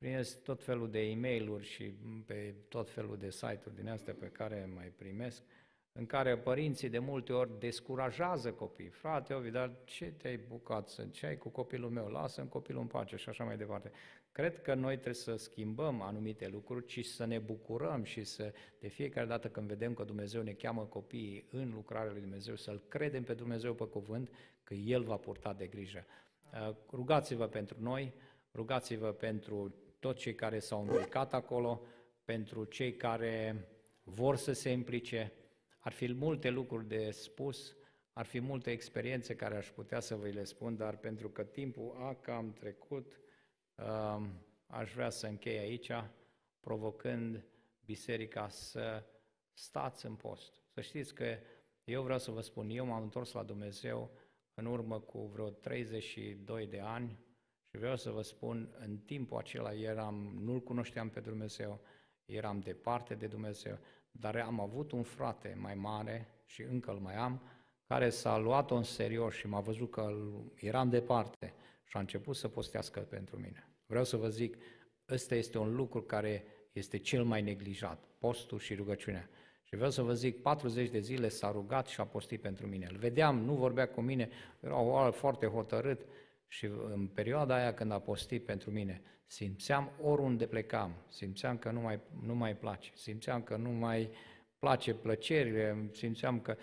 primesc tot felul de e-mail-uri și pe tot felul de site-uri din astea pe care mai primesc, în care părinții de multe ori descurajează copiii. Frate Ovi, dar ce te-ai bucat, ce ai cu copilul meu? Lasă-mi copilul în pace și așa mai departe. Cred că noi trebuie să schimbăm anumite lucruri, ci să ne bucurăm și să, de fiecare dată când vedem că Dumnezeu ne cheamă copiii în lucrarea lui Dumnezeu, să-L credem pe Dumnezeu pe cuvânt, că El va purta de grijă. Rugați-vă pentru noi, rugați-vă pentru toți cei care s-au implicat acolo, pentru cei care vor să se implice. Ar fi multe lucruri de spus, ar fi multe experiențe care aș putea să vă le spun, dar pentru că timpul a cam trecut, aș vrea să închei aici, provocând biserica să stați în post. Să știți că eu vreau să vă spun, eu m-am întors la Dumnezeu în urmă cu vreo 32 de ani și vreau să vă spun, în timpul acela nu-L cunoșteam pe Dumnezeu, eram departe de Dumnezeu, dar am avut un frate mai mare și încă îl mai am, care s-a luat-o în serios și m-a văzut că eram departe și a început să postească pentru mine. Vreau să vă zic, ăsta este un lucru care este cel mai neglijat, postul și rugăciunea. Și vreau să vă zic, 40 de zile s-a rugat și a postit pentru mine. Îl vedeam, nu vorbea cu mine, era foarte hotărât și în perioada aia când a postit pentru mine, simțeam oriunde plecam, simțeam că nu mai place, simțeam că nu mai place plăcerile, simțeam că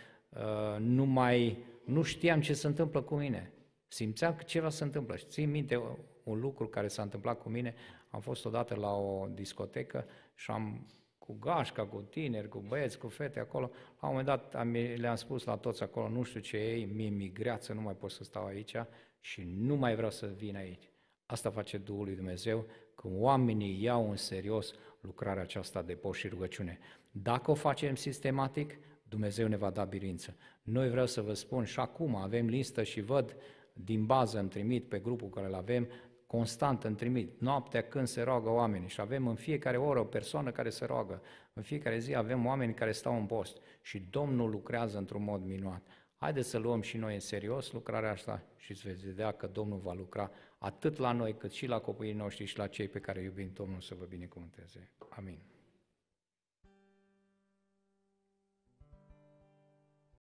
nu știam ce se întâmplă cu mine. Simțeam că ceva se întâmplă. Și țin minte un lucru care s-a întâmplat cu mine, am fost odată la o discotecă și cu gașca, cu tineri, cu băieți, cu fete acolo, la un moment dat le-am spus la toți acolo, nu știu ce e, mie greață, nu mai pot să stau aici și nu mai vreau să vin aici. Asta face Duhul lui Dumnezeu, când oamenii iau în serios lucrarea aceasta de post și rugăciune. Dacă o facem sistematic, Dumnezeu ne va da biruință. Noi vreau să vă spun și acum avem listă și văd din bază îmi trimit pe grupul care îl avem, constant îmi trimit, noaptea când se roagă oamenii și avem în fiecare oră o persoană care se roagă, în fiecare zi avem oameni care stau în post și Domnul lucrează într-un mod minunat. Haideți să luăm și noi în serios lucrarea asta și veți vedea că Domnul va lucra atât la noi cât și la copiii noștri și la cei pe care iubim Domnul să vă binecuvânteze. Amin.